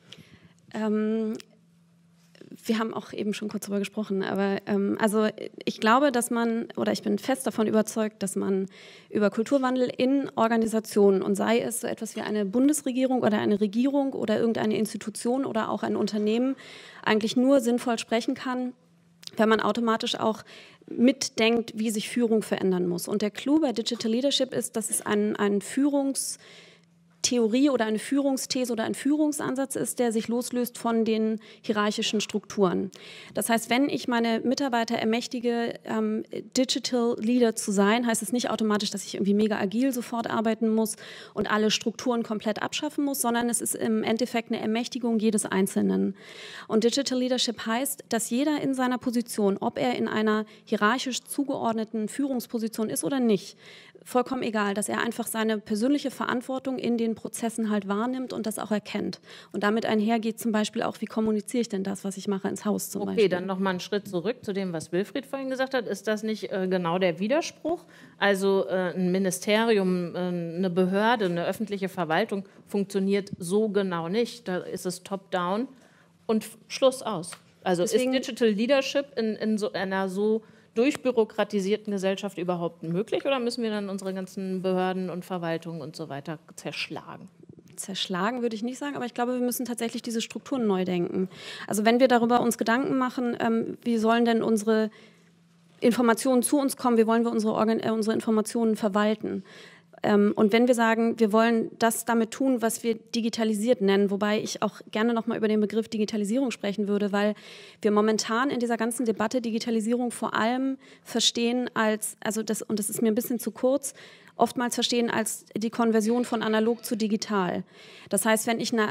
Wir haben auch eben schon kurz darüber gesprochen, aber also ich glaube, ich bin fest davon überzeugt, dass man über Kulturwandel in Organisationen und sei es so etwas wie eine Bundesregierung oder eine Regierung oder irgendeine Institution oder auch ein Unternehmen eigentlich nur sinnvoll sprechen kann, wenn man automatisch auch mitdenkt, wie sich Führung verändern muss. Und der Clou bei Digital Leadership ist, dass es ein Theorie oder eine Führungsthese oder ein Führungsansatz ist, der sich loslöst von den hierarchischen Strukturen. Das heißt, wenn ich meine Mitarbeiter ermächtige, Digital Leader zu sein, heißt es nicht automatisch, dass ich irgendwie mega agil sofort arbeiten muss und alle Strukturen komplett abschaffen muss, sondern es ist im Endeffekt eine Ermächtigung jedes Einzelnen. Und Digital Leadership heißt, dass jeder in seiner Position, ob er in einer hierarchisch zugeordneten Führungsposition ist oder nicht, vollkommen egal, dass er einfach seine persönliche Verantwortung in den Prozessen halt wahrnimmt und das auch erkennt. Und damit einhergeht zum Beispiel auch, wie kommuniziere ich denn das, was ich mache, ins Haus zum Beispiel. Okay, dann nochmal einen Schritt zurück zu dem, was Wilfried vorhin gesagt hat. Ist das nicht genau der Widerspruch? Also ein Ministerium, eine Behörde, eine öffentliche Verwaltung funktioniert so genau nicht. Da ist es top-down und Schluss aus. Also deswegen ist Digital Leadership in so einer so durchbürokratisierten Gesellschaft überhaupt möglich oder müssen wir dann unsere ganzen Behörden und Verwaltungen und so weiter zerschlagen? Zerschlagen würde ich nicht sagen, aber ich glaube, wir müssen tatsächlich diese Strukturen neu denken. Also wenn wir darüber uns Gedanken machen, wie sollen denn unsere Informationen zu uns kommen, wie wollen wir unsere Informationen verwalten? Und wenn wir sagen, wir wollen das damit tun, was wir digitalisiert nennen, wobei ich auch gerne noch mal über den Begriff Digitalisierung sprechen würde, weil wir momentan in dieser ganzen Debatte Digitalisierung vor allem verstehen als, und das ist mir ein bisschen zu kurz, oftmals verstehen als die Konversion von analog zu digital. Das heißt, wenn ich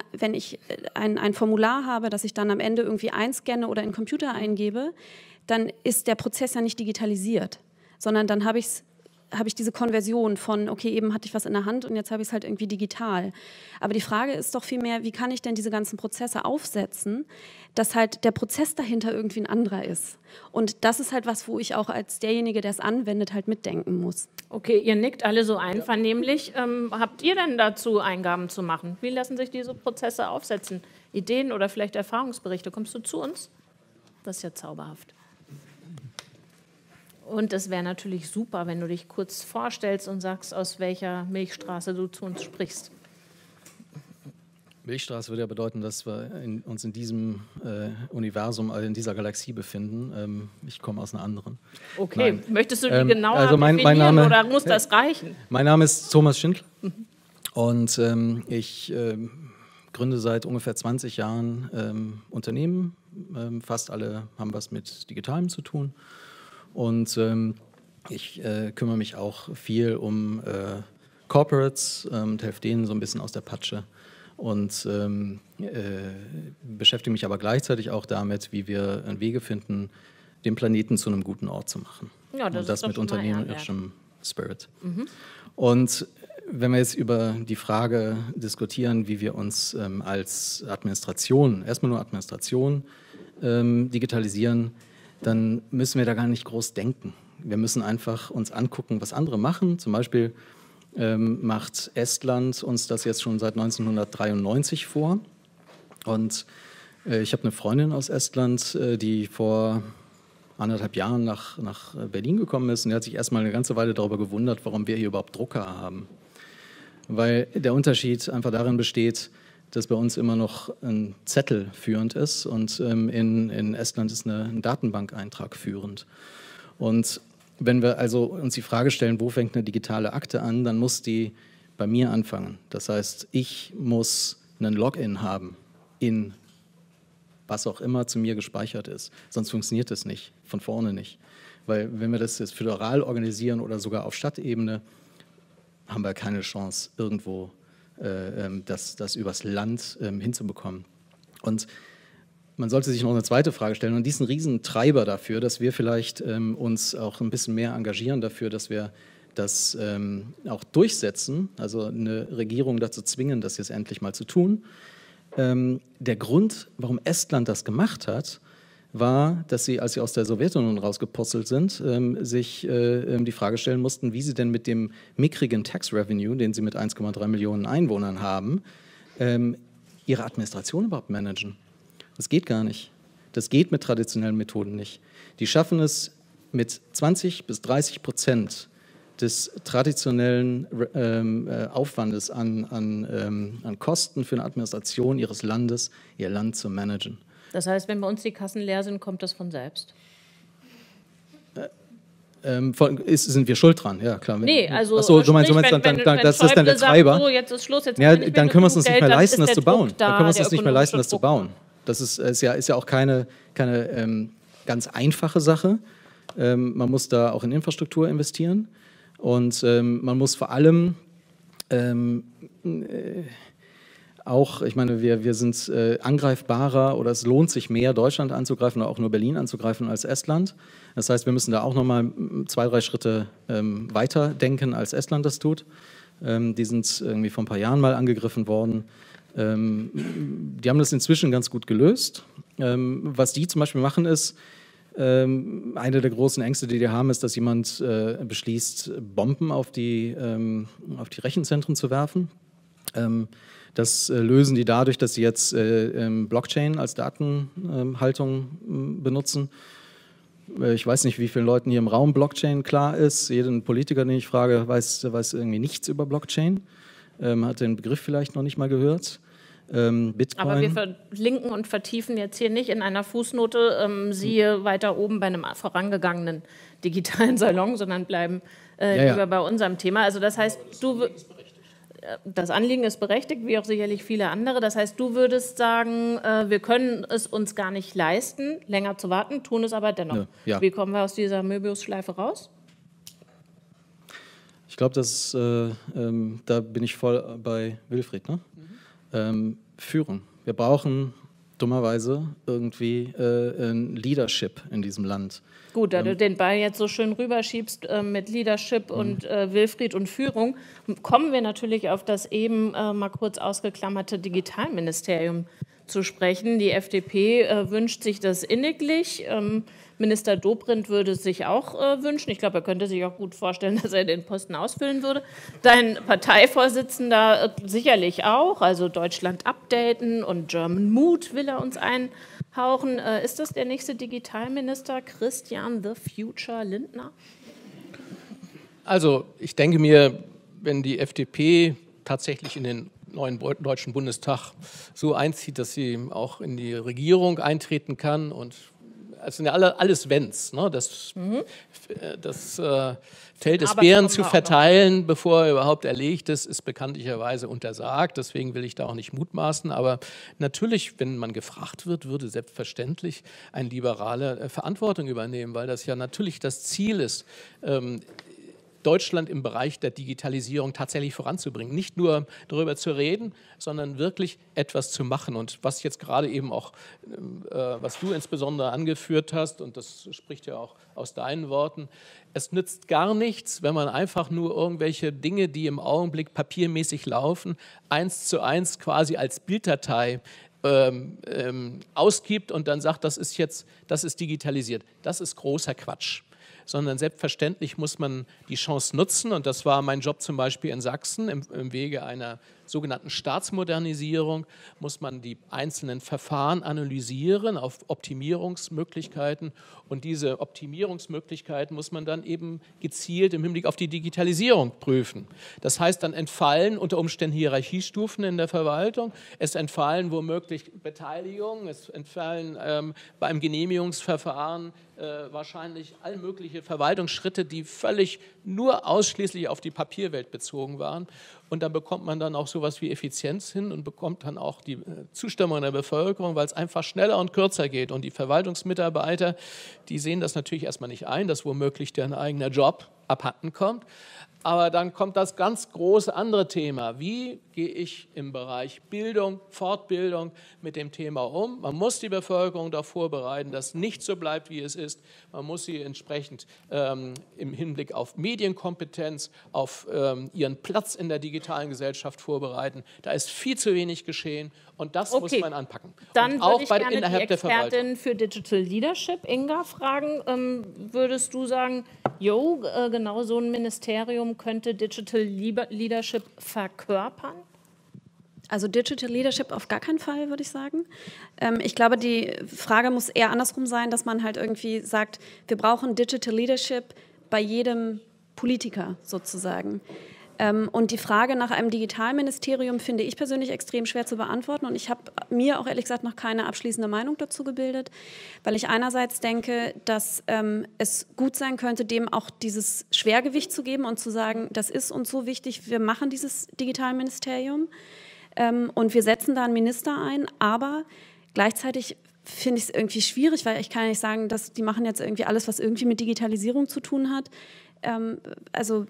ein Formular habe, das ich dann am Ende irgendwie einscanne oder in den Computer eingebe, dann ist der Prozess ja nicht digitalisiert, sondern dann habe ich diese Konversion von, okay, eben hatte ich was in der Hand und jetzt habe ich es halt irgendwie digital. Aber die Frage ist doch vielmehr, wie kann ich denn diese ganzen Prozesse aufsetzen, dass halt der Prozess dahinter irgendwie ein anderer ist. Und das ist halt was, wo ich auch als derjenige, der es anwendet, halt mitdenken muss. Okay, ihr nickt alle so einvernehmlich. Habt ihr denn dazu Eingaben zu machen? Wie lassen sich diese Prozesse aufsetzen? Ideen oder vielleicht Erfahrungsberichte? Kommst du zu uns? Das ist ja zauberhaft. Und es wäre natürlich super, wenn du dich kurz vorstellst und sagst, aus welcher Milchstraße du zu uns sprichst. Milchstraße würde ja bedeuten, dass wir uns in diesem Universum, in dieser Galaxie befinden. Ich komme aus einer anderen. Okay, Nein. Möchtest du die genauer mein definieren Name, oder muss das reichen? Mein Name ist Thomas Schindler und ich gründe seit ungefähr 20 Jahren Unternehmen. Fast alle haben was mit Digitalem zu tun. Und ich kümmere mich auch viel um Corporates und helfe denen so ein bisschen aus der Patsche. Und beschäftige mich aber gleichzeitig auch damit, wie wir Wege finden, den Planeten zu einem guten Ort zu machen. Ja, das und das ist mit unternehmerischem Spirit. Mhm. Und wenn wir jetzt über die Frage diskutieren, wie wir uns als Administration, erstmal nur Administration, digitalisieren, dann müssen wir da gar nicht groß denken. Wir müssen einfach uns angucken, was andere machen. Zum Beispiel macht Estland uns das jetzt schon seit 1993 vor. Und ich habe eine Freundin aus Estland, die vor 1,5 Jahren nach Berlin gekommen ist. Und die hat sich erstmal eine ganze Weile darüber gewundert, warum wir hier überhaupt Drucker haben. Weil der Unterschied einfach darin besteht, dass bei uns immer noch ein Zettel führend ist und in Estland ist ein Datenbankeintrag führend. Und wenn wir also uns die Frage stellen, wo fängt eine digitale Akte an, dann muss die bei mir anfangen. Das heißt, ich muss einen Login haben in was auch immer zu mir gespeichert ist. Sonst funktioniert das nicht, von vorne nicht. Weil wenn wir das jetzt föderal organisieren oder sogar auf Stadtebene, haben wir keine Chance, irgendwo das übers Land hinzubekommen. Und man sollte sich noch eine zweite Frage stellen. Und diesen Riesentreiber dafür, dass wir vielleicht uns auch ein bisschen mehr engagieren dafür, dass wir das auch durchsetzen, also eine Regierung dazu zwingen, das jetzt endlich mal zu tun. Der Grund, warum Estland das gemacht hat, war, dass sie, als sie aus der Sowjetunion rausgepurzelt sind, sich die Frage stellen mussten, wie sie denn mit dem mickrigen Tax Revenue, den sie mit 1,3 Millionen Einwohnern haben, ihre Administration überhaupt managen. Das geht gar nicht. Das geht mit traditionellen Methoden nicht. Die schaffen es mit 20-30% des traditionellen Aufwandes an Kosten für eine Administration ihres Landes, ihr Land zu managen. Das heißt, wenn bei uns die Kassen leer sind, kommt das von selbst? sind wir schuld dran? Ja, klar. Nee, also Achso, du meinst, das ist dann der Treiber. So, jetzt ist Schluss, jetzt ja, dann können wir es uns nicht mehr leisten, das zu bauen. Dann können wir es uns nicht mehr leisten, das zu bauen. Das ist ja auch keine ganz einfache Sache. Man muss da auch in Infrastruktur investieren und man muss vor allem auch, ich meine, wir sind angreifbarer oder es lohnt sich mehr, Deutschland anzugreifen oder auch nur Berlin anzugreifen als Estland. Das heißt, wir müssen da auch nochmal 2, 3 Schritte weiter denken, als Estland das tut. Die sind irgendwie vor ein paar Jahren mal angegriffen worden. Die haben das inzwischen ganz gut gelöst. Was die zum Beispiel machen ist, eine der großen Ängste, die haben, ist, dass jemand beschließt, Bomben auf die Rechenzentren zu werfen. Das lösen die dadurch, dass sie jetzt Blockchain als Datenhaltung benutzen. Ich weiß nicht, wie vielen Leuten hier im Raum Blockchain klar ist. Jeden Politiker, den ich frage, weiß irgendwie nichts über Blockchain. Hat den Begriff vielleicht noch nicht mal gehört. Bitcoin. Aber wir verlinken und vertiefen jetzt hier nicht in einer Fußnote, siehe weiter oben bei einem vorangegangenen digitalen Salon, sondern bleiben lieber bei unserem Thema. Also das heißt, das Anliegen ist berechtigt, wie auch sicherlich viele andere. Das heißt, du würdest sagen, wir können es uns gar nicht leisten, länger zu warten, tun es aber dennoch. Ja. Wie kommen wir aus dieser Möbius-Schleife raus? Ich glaube, da bin ich voll bei Wilfried, ne? Führung. Wir brauchen dummerweise irgendwie ein Leadership in diesem Land. Gut, da du den Ball jetzt so schön rüberschiebst mit Leadership und Wilfried und Führung, kommen wir natürlich auf das eben mal kurz ausgeklammerte Digitalministerium zu sprechen. Die FDP wünscht sich das inniglich. Minister Dobrindt würde es sich auch wünschen. Ich glaube, er könnte sich auch gut vorstellen, dass er den Posten ausfüllen würde. Dein Parteivorsitzender sicherlich auch, also Deutschland updaten und German Mood will er uns einhauchen. Ist das der nächste Digitalminister, Christian the Future Lindner? Also ich denke mir, wenn die FDP tatsächlich in den neuen Deutschen Bundestag so einzieht, dass sie auch in die Regierung eintreten kann und es sind ja alles Wenns, ne? Das Feld des Bären zu verteilen, bevor er überhaupt erlegt ist bekanntlicherweise untersagt. Deswegen will ich da auch nicht mutmaßen. Aber natürlich, wenn man gefragt wird, würde selbstverständlich ein Liberaler Verantwortung übernehmen, weil das ja natürlich das Ziel ist, Deutschland im Bereich der Digitalisierung tatsächlich voranzubringen. Nicht nur darüber zu reden, sondern wirklich etwas zu machen. Und was jetzt gerade eben auch, was du insbesondere angeführt hast, und das spricht ja auch aus deinen Worten, es nützt gar nichts, wenn man einfach nur irgendwelche Dinge, die im Augenblick papiermäßig laufen, 1:1 quasi als Bilddatei ausgibt und dann sagt, das ist digitalisiert. Das ist großer Quatsch. Sondern selbstverständlich muss man die Chance nutzen. Und das war mein Job zum Beispiel in Sachsen. Im Wege einer sogenannten Staatsmodernisierung muss man die einzelnen Verfahren analysieren auf Optimierungsmöglichkeiten. Und diese Optimierungsmöglichkeiten muss man dann eben gezielt im Hinblick auf die Digitalisierung prüfen. Das heißt, dann entfallen unter Umständen Hierarchiestufen in der Verwaltung. Es entfallen womöglich Beteiligungen. Es entfallen beim Genehmigungsverfahren wahrscheinlich all mögliche Verwaltungsschritte, die völlig nur ausschließlich auf die Papierwelt bezogen waren. Und dann bekommt man dann auch sowas wie Effizienz hin und bekommt dann auch die Zustimmung der Bevölkerung, weil es einfach schneller und kürzer geht. Und die Verwaltungsmitarbeiter, die sehen das natürlich erstmal nicht ein, dass womöglich deren eigener Job abhanden kommt. Aber dann kommt das ganz große andere Thema. Wie gehe ich im Bereich Bildung, Fortbildung mit dem Thema um? Man muss die Bevölkerung darauf vorbereiten, dass nicht so bleibt, wie es ist. Man muss sie entsprechend im Hinblick auf Medienkompetenz, auf ihren Platz in der digitalen Gesellschaft vorbereiten. Da ist viel zu wenig geschehen und das muss man anpacken. Dann und auch würde ich gerne innerhalb die Expertin für Digital Leadership, Inga, fragen. Würdest du sagen, genau so ein Ministerium könnte Digital Leadership verkörpern? Also Digital Leadership auf gar keinen Fall, würde ich sagen. Ich glaube, die Frage muss eher andersrum sein, dass man halt irgendwie sagt, wir brauchen Digital Leadership bei jedem Politiker sozusagen. Und die Frage nach einem Digitalministerium finde ich persönlich extrem schwer zu beantworten. Und ich habe mir auch ehrlich gesagt noch keine abschließende Meinung dazu gebildet, weil ich einerseits denke, dass es gut sein könnte, dem auch dieses Schwergewicht zu geben und zu sagen, das ist uns so wichtig, wir machen dieses Digitalministerium und wir setzen da einen Minister ein. Aber gleichzeitig finde ich es irgendwie schwierig, weil ich kann ja nicht sagen, dass die machen jetzt irgendwie alles, was irgendwie mit Digitalisierung zu tun hat. Also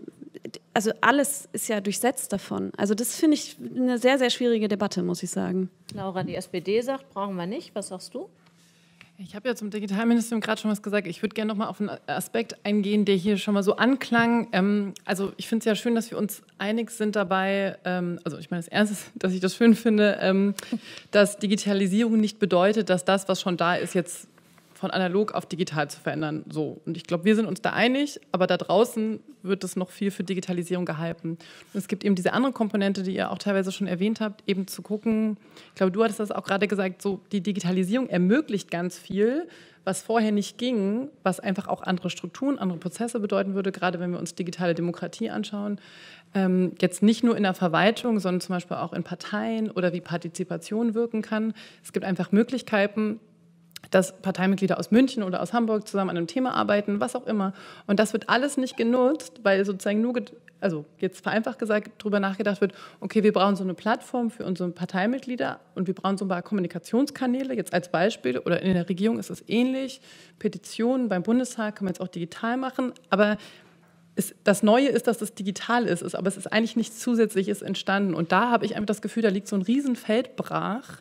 alles ist ja durchsetzt davon. Also das finde ich eine sehr, sehr schwierige Debatte, muss ich sagen. Laura, die SPD sagt, brauchen wir nicht. Was sagst du? Ich habe ja zum Digitalministerium gerade schon was gesagt. Ich würde gerne noch mal auf einen Aspekt eingehen, der hier schon mal so anklang. Also ich finde es ja schön, dass wir uns einig sind dabei. Also ich meine, das Erste ist, dass ich das schön finde, dass Digitalisierung nicht bedeutet, dass das, was schon da ist, jetzt von analog auf digital zu verändern. So. Und ich glaube, wir sind uns da einig, aber da draußen wird es noch viel für Digitalisierung gehalten. Und es gibt eben diese andere Komponente, die ihr auch teilweise schon erwähnt habt, eben zu gucken, ich glaube, du hattest das auch gerade gesagt, so die Digitalisierung ermöglicht ganz viel, was vorher nicht ging, was einfach auch andere Strukturen, andere Prozesse bedeuten würde, gerade wenn wir uns digitale Demokratie anschauen. Jetzt nicht nur in der Verwaltung, sondern zum Beispiel auch in Parteien oder wie Partizipation wirken kann. Es gibt einfach Möglichkeiten, dass Parteimitglieder aus München oder aus Hamburg zusammen an einem Thema arbeiten, was auch immer. Und das wird alles nicht genutzt, weil sozusagen nur, also jetzt vereinfacht gesagt, darüber nachgedacht wird, okay, wir brauchen so eine Plattform für unsere Parteimitglieder und wir brauchen so ein paar Kommunikationskanäle, jetzt als Beispiel, oder in der Regierung ist es ähnlich, Petitionen beim Bundestag kann man jetzt auch digital machen, aber das Neue ist, dass es digital ist, aber es ist eigentlich nichts Zusätzliches entstanden. Und da habe ich einfach das Gefühl, da liegt so ein Riesenfeld brach.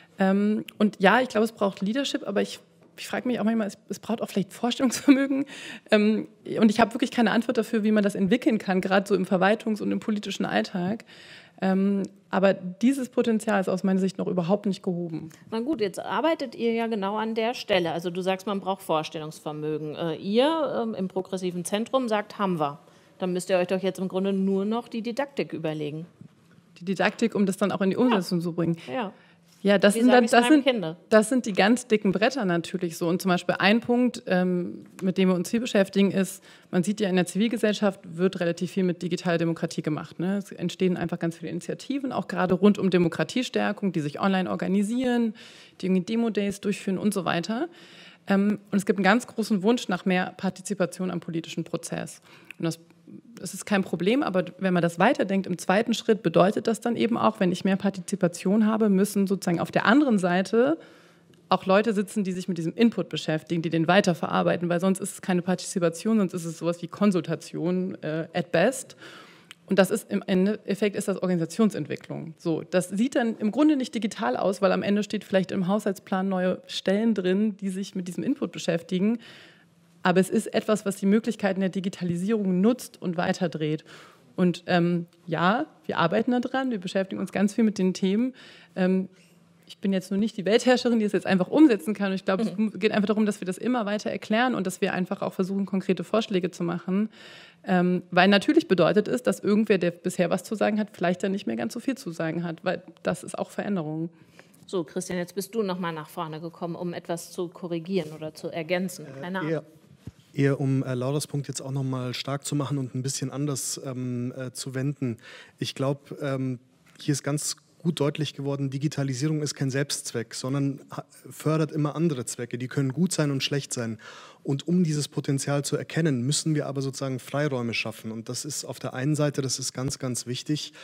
Und ja, ich glaube, es braucht Leadership, aber ich frage mich auch manchmal, es braucht auch vielleicht Vorstellungsvermögen. Und ich habe wirklich keine Antwort dafür, wie man das entwickeln kann, gerade so im Verwaltungs- und im politischen Alltag. Aber dieses Potenzial ist aus meiner Sicht noch überhaupt nicht gehoben. Na gut, jetzt arbeitet ihr ja genau an der Stelle. Also du sagst, man braucht Vorstellungsvermögen. Ihr im Progressiven Zentrum sagt, haben wir. Dann müsst ihr euch doch jetzt im Grunde nur noch die Didaktik überlegen. Die Didaktik, um das dann auch in die Umsetzung zu bringen. Ja. Ja, das sind die ganz dicken Bretter natürlich so. Und zum Beispiel ein Punkt, mit dem wir uns hier beschäftigen, ist, man sieht ja in der Zivilgesellschaft wird relativ viel mit digitaler Demokratie gemacht. Ne? Es entstehen einfach ganz viele Initiativen, auch gerade rund um Demokratiestärkung, die sich online organisieren, die irgendwie Demo-Days durchführen und so weiter. Und es gibt einen ganz großen Wunsch nach mehr Partizipation am politischen Prozess. Und das ist kein Problem, aber wenn man das weiterdenkt, im zweiten Schritt bedeutet das dann eben auch, wenn ich mehr Partizipation habe, müssen sozusagen auf der anderen Seite auch Leute sitzen, die sich mit diesem Input beschäftigen, die den weiterverarbeiten, weil sonst ist es keine Partizipation, sonst ist es sowas wie Konsultation at best. Und das ist im Endeffekt ist das Organisationsentwicklung. So, das sieht dann im Grunde nicht digital aus, weil am Ende steht vielleicht im Haushaltsplan neue Stellen drin, die sich mit diesem Input beschäftigen. Aber es ist etwas, was die Möglichkeiten der Digitalisierung nutzt und weiterdreht. Und ja, wir arbeiten daran, wir beschäftigen uns ganz viel mit den Themen. Ich bin jetzt nur nicht die Weltherrscherin, die es jetzt einfach umsetzen kann. Und ich glaube, es geht einfach darum, dass wir das immer weiter erklären und dass wir einfach auch versuchen, konkrete Vorschläge zu machen. Weil natürlich bedeutet es, dass irgendwer, der bisher was zu sagen hat, vielleicht dann nicht mehr ganz so viel zu sagen hat. Weil das ist auch Veränderung. So, Christian, jetzt bist du noch mal nach vorne gekommen, um etwas zu korrigieren oder zu ergänzen. Keine Ahnung. Eher um Lauras Punkt jetzt auch noch mal stark zu machen und ein bisschen anders zu wenden. Ich glaube, hier ist ganz gut deutlich geworden, Digitalisierung ist kein Selbstzweck, sondern fördert immer andere Zwecke. Die können gut sein und schlecht sein. Und um dieses Potenzial zu erkennen, müssen wir aber sozusagen Freiräume schaffen. Und das ist auf der einen Seite, das ist ganz, ganz wichtig,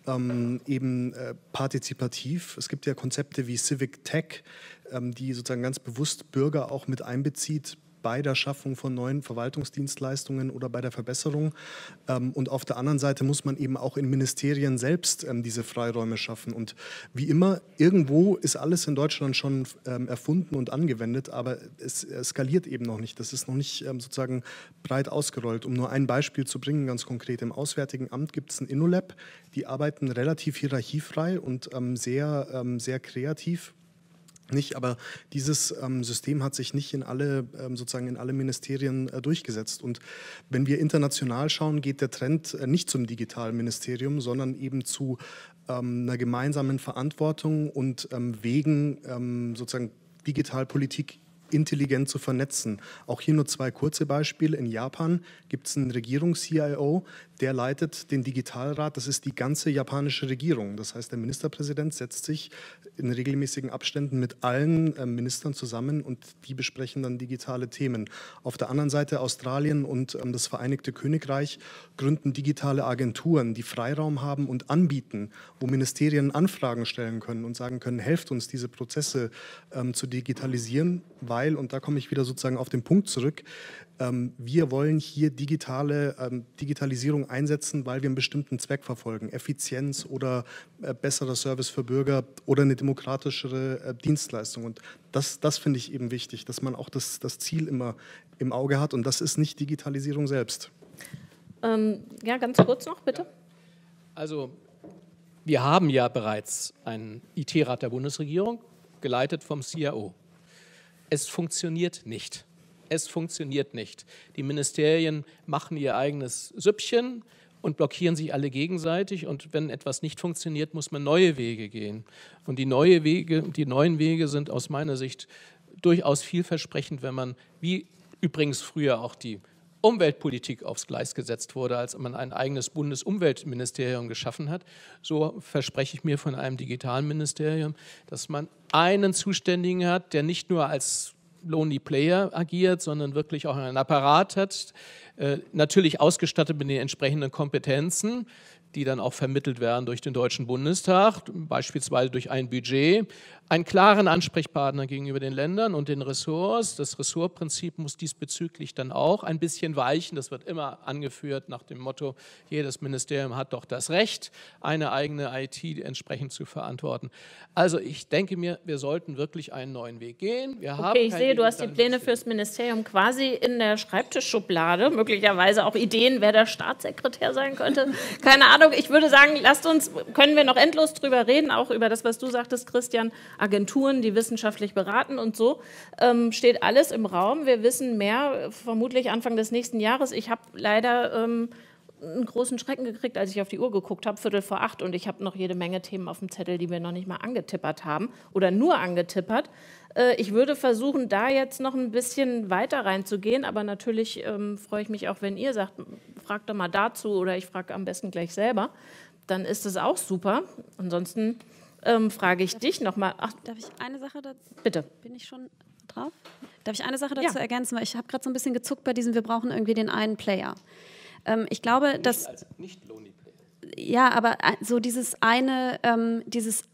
eben partizipativ. Es gibt ja Konzepte wie Civic Tech, die sozusagen ganz bewusst Bürger auch mit einbezieht, bei der Schaffung von neuen Verwaltungsdienstleistungen oder bei der Verbesserung. Und auf der anderen Seite muss man eben auch in Ministerien selbst diese Freiräume schaffen. Und wie immer, irgendwo ist alles in Deutschland schon erfunden und angewendet, aber es skaliert eben noch nicht. Das ist noch nicht sozusagen breit ausgerollt. Um nur ein Beispiel zu bringen, ganz konkret, im Auswärtigen Amt gibt es ein InnoLab, die arbeiten relativ hierarchiefrei und sehr kreativ. Nicht, aber dieses System hat sich nicht in alle Ministerien durchgesetzt. Und wenn wir international schauen, geht der Trend nicht zum Digitalministerium, sondern eben zu einer gemeinsamen Verantwortung und Wegen, sozusagen Digitalpolitik intelligent zu vernetzen. Auch hier nur 2 kurze Beispiele. In Japan gibt es einen Regierungs-CIO, der leitet den Digitalrat. Das ist die ganze japanische Regierung. Das heißt, der Ministerpräsident setzt sich in regelmäßigen Abständen mit allen Ministern zusammen und die besprechen dann digitale Themen. Auf der anderen Seite Australien und das Vereinigte Königreich gründen digitale Agenturen, die Freiraum haben und anbieten, wo Ministerien Anfragen stellen können und sagen können, helft uns, diese Prozesse zu digitalisieren, weil, und da komme ich wieder sozusagen auf den Punkt zurück, wir wollen hier Digitalisierung einsetzen, weil wir einen bestimmten Zweck verfolgen, Effizienz oder besserer Service für Bürger oder eine demokratischere Dienstleistung. Und das finde ich eben wichtig, dass man auch das Ziel immer im Auge hat und das ist nicht Digitalisierung selbst. Ja, ganz kurz noch, bitte. Also wir haben ja bereits einen IT-Rat der Bundesregierung, geleitet vom CIO. Es funktioniert nicht. Es funktioniert nicht. Die Ministerien machen ihr eigenes Süppchen und blockieren sich alle gegenseitig. Und wenn etwas nicht funktioniert, muss man neue Wege gehen. Und die neuen Wege sind aus meiner Sicht durchaus vielversprechend, wenn man, wie übrigens früher auch die Umweltpolitik aufs Gleis gesetzt wurde, als man ein eigenes Bundesumweltministerium geschaffen hat. So verspreche ich mir von einem digitalen Ministerium, dass man einen Zuständigen hat, der nicht nur als Lonely Player agiert, sondern wirklich auch einen Apparat hat, natürlich ausgestattet mit den entsprechenden Kompetenzen, die dann auch vermittelt werden durch den Deutschen Bundestag, beispielsweise durch ein Budget, einen klaren Ansprechpartner gegenüber den Ländern und den Ressorts. Das Ressortprinzip muss diesbezüglich dann auch ein bisschen weichen. Das wird immer angeführt nach dem Motto, jedes Ministerium hat doch das Recht, eine eigene IT entsprechend zu verantworten. Also ich denke mir, wir sollten wirklich einen neuen Weg gehen. Okay, ich sehe, du hast die Pläne fürs Ministerium quasi in der Schreibtischschublade, möglicherweise auch Ideen, wer der Staatssekretär sein könnte. Keine Ahnung, ich würde sagen, können wir noch endlos drüber reden, auch über das, was du sagtest, Christian, Agenturen, die wissenschaftlich beraten und so, steht alles im Raum. Wir wissen mehr, vermutlich Anfang des nächsten Jahres. Ich habe leider einen großen Schrecken gekriegt, als ich auf die Uhr geguckt habe, 7:45, und ich habe noch jede Menge Themen auf dem Zettel, die wir noch nicht mal angetippert haben oder nur angetippert. Ich würde versuchen, da jetzt noch ein bisschen weiter reinzugehen, aber natürlich freue ich mich auch, wenn ihr sagt, fragt doch mal dazu oder ich frage am besten gleich selber, dann ist es auch super. Ansonsten frage ich dich nochmal. Darf ich eine Sache dazu? Bitte. Bin ich schon drauf? Darf ich eine Sache dazu ergänzen? Weil ich habe gerade so ein bisschen gezuckt bei diesem, wir brauchen irgendwie den einen Player. Ich glaube, dass... Nicht Lonely Player. Ja, aber so diesen einen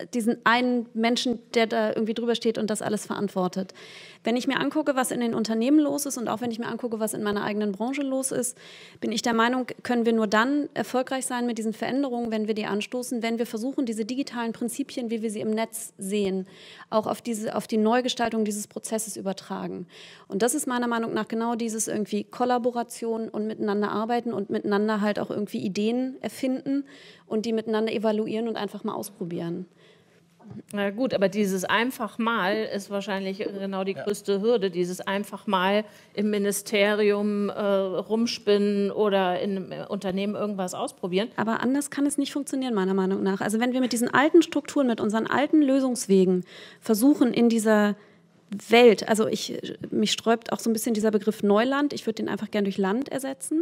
Menschen, der da irgendwie drüber steht und das alles verantwortet. Wenn ich mir angucke, was in den Unternehmen los ist und auch wenn ich mir angucke, was in meiner eigenen Branche los ist, bin ich der Meinung, können wir nur dann erfolgreich sein mit diesen Veränderungen, wenn wir die anstoßen, wenn wir versuchen, diese digitalen Prinzipien, wie wir sie im Netz sehen, auch auf die Neugestaltung dieses Prozesses übertragen. Und das ist meiner Meinung nach genau dieses irgendwie Kollaboration und miteinander arbeiten und miteinander halt auch irgendwie Ideen erfinden und die miteinander evaluieren und einfach mal ausprobieren. Na gut, aber dieses einfach mal ist wahrscheinlich genau die größte Hürde, dieses einfach mal im Ministerium rumspinnen oder in einem Unternehmen irgendwas ausprobieren. Aber anders kann es nicht funktionieren, meiner Meinung nach. Also wenn wir mit diesen alten Strukturen, mit unseren alten Lösungswegen versuchen, in dieser Welt, also mich sträubt auch so ein bisschen dieser Begriff Neuland, ich würde den einfach gern durch Land ersetzen.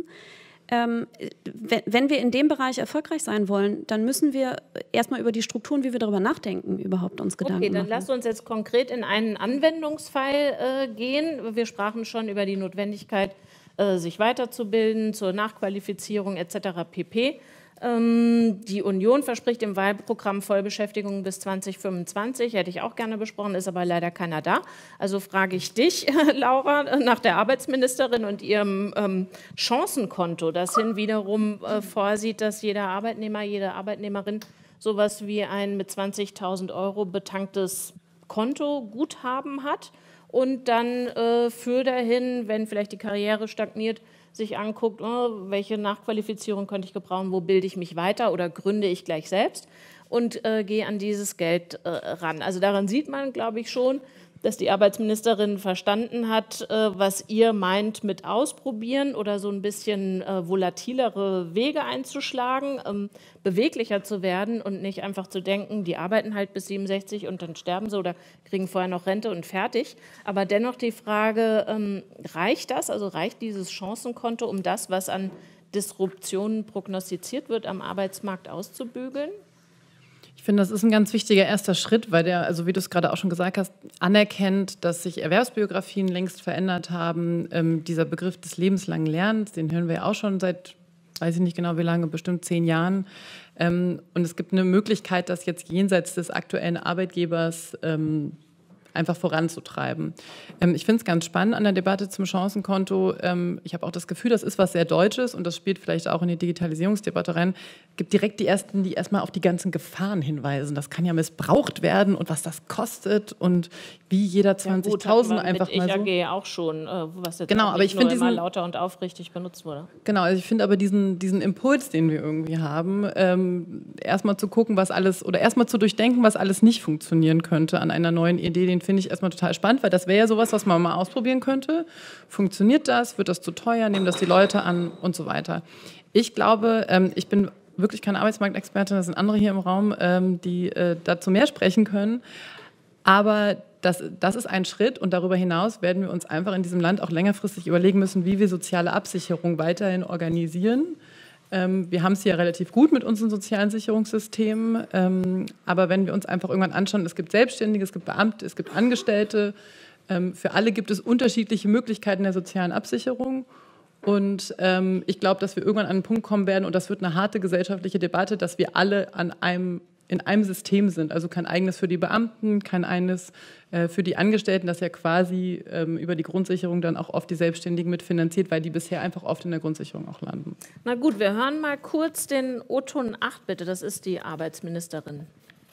Wenn wir in dem Bereich erfolgreich sein wollen, dann müssen wir erstmal über die Strukturen, wie wir darüber nachdenken, überhaupt uns Gedanken machen. Okay, dann lasst uns jetzt konkret in einen Anwendungsfall gehen. Wir sprachen schon über die Notwendigkeit, sich weiterzubilden, zur Nachqualifizierung etc. pp. Die Union verspricht im Wahlprogramm Vollbeschäftigung bis 2025, hätte ich auch gerne besprochen, ist aber leider keiner da. Also frage ich dich, Laura, nach der Arbeitsministerin und ihrem Chancenkonto, das wiederum vorsieht, dass jeder Arbeitnehmer, jede Arbeitnehmerin sowas wie ein mit 20.000 € betanktes Konto-Guthaben hat und dann für dahin, wenn vielleicht die Karriere stagniert, sich anguckt, welche Nachqualifizierung könnte ich gebrauchen, wo bilde ich mich weiter oder gründe ich gleich selbst und gehe an dieses Geld ran. Also daran sieht man, glaube ich, schon, dass die Arbeitsministerin verstanden hat, was ihr meint mit ausprobieren oder so ein bisschen volatilere Wege einzuschlagen, beweglicher zu werden und nicht einfach zu denken, die arbeiten halt bis 67 und dann sterben sie oder kriegen vorher noch Rente und fertig. Aber dennoch die Frage, reicht das, also reicht dieses Chancenkonto, um das, was an Disruptionen prognostiziert wird, am Arbeitsmarkt auszubügeln? Ich finde, das ist ein ganz wichtiger erster Schritt, weil der, also wie du es gerade auch schon gesagt hast, anerkennt, dass sich Erwerbsbiografien längst verändert haben. Dieser Begriff des lebenslangen Lernens, den hören wir ja auch schon seit, weiß ich nicht genau wie lange, bestimmt 10 Jahren. Und es gibt eine Möglichkeit, das jetzt jenseits des aktuellen Arbeitgebers einfach voranzutreiben. Ich finde es ganz spannend an der Debatte zum Chancenkonto. Ich habe auch das Gefühl, das ist was sehr Deutsches und das spielt vielleicht auch in die Digitalisierungsdebatte rein. Es gibt direkt die Ersten, die erstmal auf die ganzen Gefahren hinweisen. Das kann ja missbraucht werden und was das kostet und wie jeder 20.000 einfach mal so. Mit EAG auch schon, was jetzt genau, aber ich finde immer lauter und aufrichtig benutzt wurde. Genau, also ich finde aber diesen Impuls, den wir irgendwie haben, erstmal zu gucken, was alles, oder erstmal zu durchdenken, was alles nicht funktionieren könnte an einer neuen Idee, den finde ich erstmal total spannend, weil das wäre ja sowas, was man mal ausprobieren könnte. Funktioniert das? Wird das zu teuer? Nehmen das die Leute an? Und so weiter. Ich glaube, ich bin wirklich keine Arbeitsmarktexpertin, das sind andere hier im Raum, die dazu mehr sprechen können. Aber das ist ein Schritt und darüber hinaus werden wir uns einfach in diesem Land auch längerfristig überlegen müssen, wie wir soziale Absicherung weiterhin organisieren. Wir haben es hier relativ gut mit unseren sozialen Sicherungssystemen, aber wenn wir uns einfach irgendwann anschauen, es gibt Selbstständige, es gibt Beamte, es gibt Angestellte, für alle gibt es unterschiedliche Möglichkeiten der sozialen Absicherung und ich glaube, dass wir irgendwann an einen Punkt kommen werden und das wird eine harte gesellschaftliche Debatte, dass wir alle in einem System sind, also kein eigenes für die Beamten, kein eigenes für die Angestellten, das ja quasi über die Grundsicherung dann auch oft die Selbstständigen mitfinanziert, weil die bisher einfach oft in der Grundsicherung auch landen. Na gut, wir hören mal kurz den O-Ton 8, bitte. Das ist die Arbeitsministerin.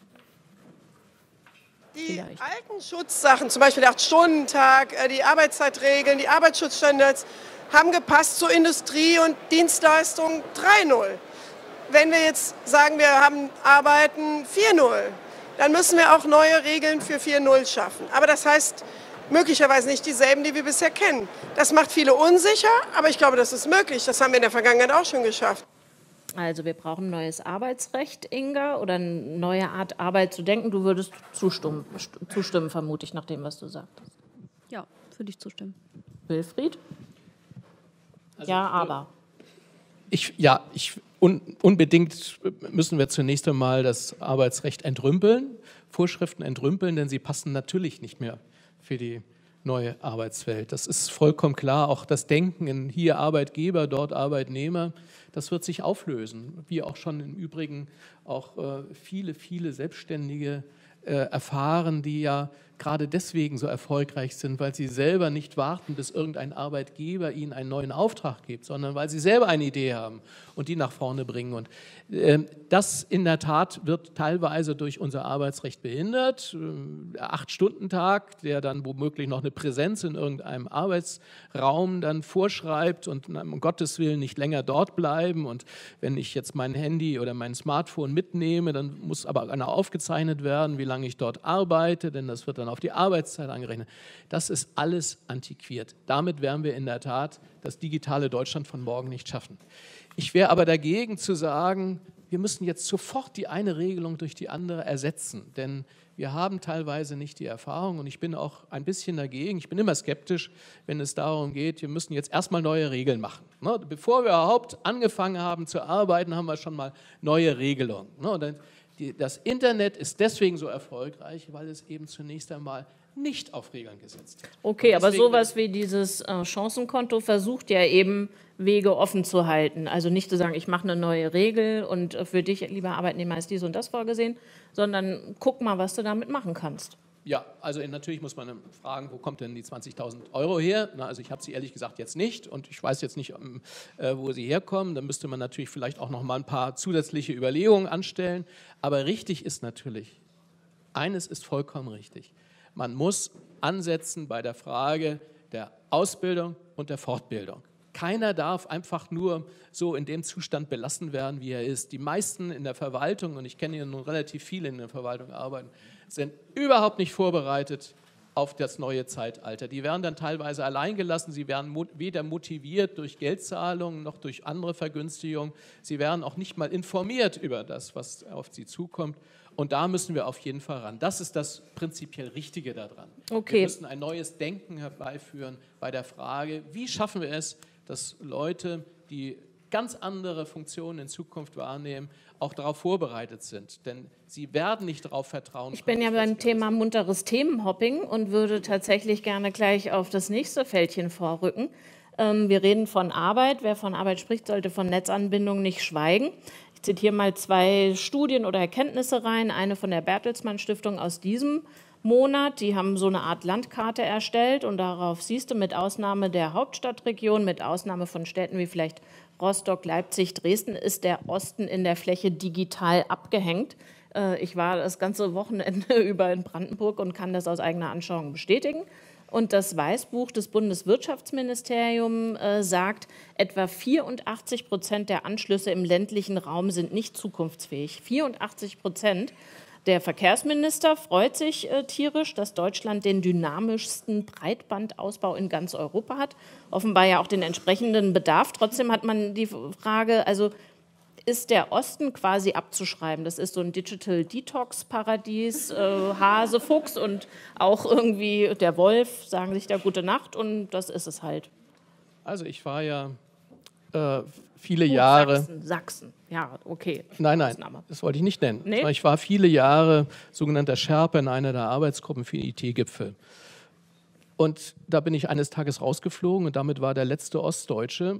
Die alten Schutzsachen, zum Beispiel der 8-Stunden-Tag, die Arbeitszeitregeln, die Arbeitsschutzstandards, haben gepasst zur Industrie und Dienstleistung 3.0. Wenn wir jetzt sagen, wir haben Arbeiten 4.0, dann müssen wir auch neue Regeln für 4.0 schaffen. Aber das heißt möglicherweise nicht dieselben, die wir bisher kennen. Das macht viele unsicher, aber ich glaube, das ist möglich. Das haben wir in der Vergangenheit auch schon geschafft. Also wir brauchen ein neues Arbeitsrecht, Inga, oder eine neue Art Arbeit zu denken. Du würdest zustimmen, vermute ich, nach dem, was du sagtest. Ja, würde ich zustimmen. Wilfried? Also, ja, aber. Unbedingt müssen wir zunächst einmal das Arbeitsrecht entrümpeln, Vorschriften entrümpeln, denn sie passen natürlich nicht mehr für die neue Arbeitswelt. Das ist vollkommen klar. Auch das Denken in hier Arbeitgeber, dort Arbeitnehmer, das wird sich auflösen. Wie auch schon im Übrigen auch viele Selbstständige erfahren, die ja gerade deswegen so erfolgreich sind, weil sie selber nicht warten, bis irgendein Arbeitgeber ihnen einen neuen Auftrag gibt, sondern weil sie selber eine Idee haben und die nach vorne bringen. Und das in der Tat wird teilweise durch unser Arbeitsrecht behindert. Der 8-Stunden-Tag, der dann womöglich noch eine Präsenz in irgendeinem Arbeitsraum dann vorschreibt und um Gottes Willen nicht länger dort bleiben. Und wenn ich jetzt mein Handy oder mein Smartphone mitnehme, dann muss aber einer aufgezeichnet werden, wie lange ich dort arbeite, denn das wird dann auf die Arbeitszeit angerechnet. Das ist alles antiquiert. Damit werden wir in der Tat das digitale Deutschland von morgen nicht schaffen. Ich wäre aber dagegen zu sagen, wir müssen jetzt sofort die eine Regelung durch die andere ersetzen, denn wir haben teilweise nicht die Erfahrung und ich bin auch ein bisschen dagegen. Ich bin immer skeptisch, wenn es darum geht, wir müssen jetzt erstmal neue Regeln machen. Bevor wir überhaupt angefangen haben zu arbeiten, haben wir schon mal neue Regelungen. Das Internet ist deswegen so erfolgreich, weil es eben zunächst einmal nicht auf Regeln gesetzt wird. Okay, aber sowas wie dieses Chancenkonto versucht ja eben Wege offen zu halten. Also nicht zu sagen, ich mache eine neue Regel und für dich, lieber Arbeitnehmer, ist dies und das vorgesehen, sondern guck mal, was du damit machen kannst. Ja, also natürlich muss man fragen, wo kommt denn die 20.000 Euro her? Also ich habe sie ehrlich gesagt jetzt nicht und ich weiß jetzt nicht, wo sie herkommen. Da müsste man natürlich vielleicht auch noch mal ein paar zusätzliche Überlegungen anstellen. Aber richtig ist natürlich, eines ist vollkommen richtig. Man muss ansetzen bei der Frage der Ausbildung und der Fortbildung. Keiner darf einfach nur so in dem Zustand belassen werden, wie er ist. Die meisten in der Verwaltung, und ich kenne ja nun relativ viele in der Verwaltung arbeiten, sind überhaupt nicht vorbereitet auf das neue Zeitalter. Die werden dann teilweise alleingelassen, sie werden weder motiviert durch Geldzahlungen noch durch andere Vergünstigungen, sie werden auch nicht mal informiert über das, was auf sie zukommt. Und da müssen wir auf jeden Fall ran. Das ist das prinzipiell Richtige daran. Okay. Wir müssen ein neues Denken herbeiführen bei der Frage, wie schaffen wir es, dass Leute, die ganz andere Funktionen in Zukunft wahrnehmen, auch darauf vorbereitet sind. Denn sie werden nicht darauf vertrauen. Ich bin ja beim Thema munteres Themenhopping und würde tatsächlich gerne gleich auf das nächste Fältchen vorrücken. Wir reden von Arbeit. Wer von Arbeit spricht, sollte von Netzanbindung nicht schweigen. Ich zitiere mal 2 Studien oder Erkenntnisse rein. Eine von der Bertelsmann Stiftung aus diesem Monat. Die haben so eine Art Landkarte erstellt und darauf siehst du, mit Ausnahme der Hauptstadtregion, mit Ausnahme von Städten wie vielleicht Rostock, Leipzig, Dresden, ist der Osten in der Fläche digital abgehängt. Ich war das ganze Wochenende über in Brandenburg und kann das aus eigener Anschauung bestätigen. Und das Weißbuch des Bundeswirtschaftsministeriums sagt, etwa 84% der Anschlüsse im ländlichen Raum sind nicht zukunftsfähig. 84%. Der Verkehrsminister freut sich tierisch, dass Deutschland den dynamischsten Breitbandausbau in ganz Europa hat. Offenbar ja auch den entsprechenden Bedarf. Trotzdem hat man die Frage, also ist der Osten quasi abzuschreiben? Das ist so ein Digital Detox-Paradies. Hase, Fuchs und auch irgendwie der Wolf sagen sich da gute Nacht und das ist es halt. Also ich war ja viele Jahre... Sachsen, ja, okay. Nein, das wollte ich nicht nennen. Nee? Ich war viele Jahre sogenannter Sherpa in einer der Arbeitsgruppen für den IT-Gipfel. Und da bin ich eines Tages rausgeflogen und damit war der letzte Ostdeutsche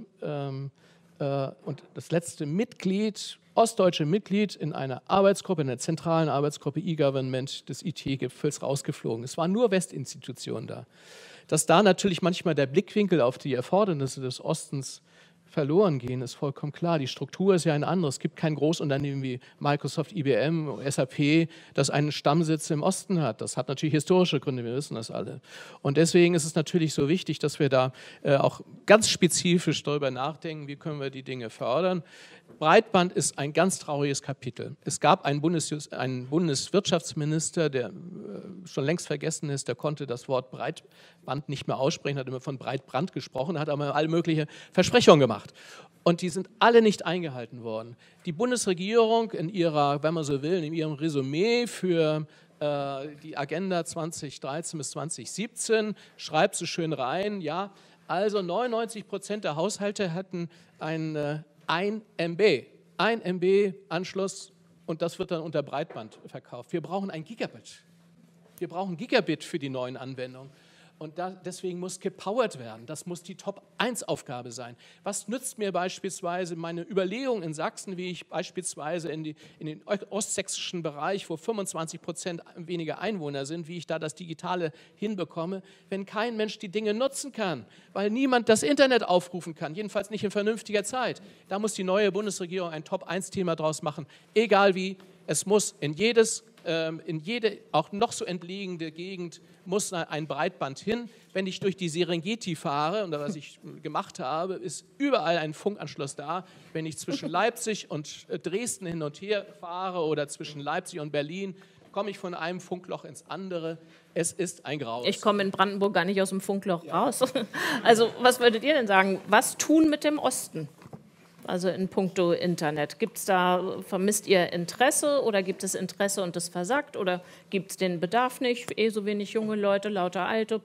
und das letzte ostdeutsche Mitglied in einer Arbeitsgruppe, in der zentralen Arbeitsgruppe E-Government des IT-Gipfels rausgeflogen. Es waren nur Westinstitutionen da. Dass da natürlich manchmal der Blickwinkel auf die Erfordernisse des Ostens verloren gehen, ist vollkommen klar. Die Struktur ist ja ein anderes. Es gibt kein Großunternehmen wie Microsoft, IBM, SAP, das einen Stammsitz im Osten hat. Das hat natürlich historische Gründe, wir wissen das alle. Und deswegen ist es natürlich so wichtig, dass wir da auch ganz spezifisch darüber nachdenken, wie können wir die Dinge fördern. Breitband ist ein ganz trauriges Kapitel. Es gab einen Bundeswirtschaftsminister, der schon längst vergessen ist, der konnte das Wort Breitband nicht mehr aussprechen, hat immer von Breitband gesprochen, hat aber alle möglichen Versprechungen gemacht. Und die sind alle nicht eingehalten worden. Die Bundesregierung in ihrer, wenn man so will, in ihrem Resümee für die Agenda 2013 bis 2017 schreibt so schön rein, ja, also 99% der Haushalte hatten ein 1 MB Anschluss und das wird dann unter Breitband verkauft. Wir brauchen ein Gigabit. Wir brauchen Gigabit für die neuen Anwendungen. Und deswegen muss gepowert werden. Das muss die Top-1-Aufgabe sein. Was nützt mir beispielsweise meine Überlegung in Sachsen, wie ich beispielsweise in den ostsächsischen Bereich, wo 25% weniger Einwohner sind, wie ich da das Digitale hinbekomme, wenn kein Mensch die Dinge nutzen kann, weil niemand das Internet aufrufen kann, jedenfalls nicht in vernünftiger Zeit. Da muss die neue Bundesregierung ein Top-1-Thema draus machen, egal wie. Es muss in jede auch noch so entlegene Gegend muss ein Breitband hin. Wenn ich durch die Serengeti fahre, und was ich gemacht habe, ist überall ein Funkanschluss da. Wenn ich zwischen Leipzig und Dresden hin und her fahre oder zwischen Leipzig und Berlin, komme ich von einem Funkloch ins andere. Es ist ein Graus. Ich komme in Brandenburg gar nicht aus dem Funkloch raus. Also was würdet ihr denn sagen? Was tun mit dem Osten? Also in puncto Internet. Vermisst ihr Interesse oder gibt es Interesse und das versagt oder gibt es den Bedarf nicht? So wenig junge Leute, lauter Alte.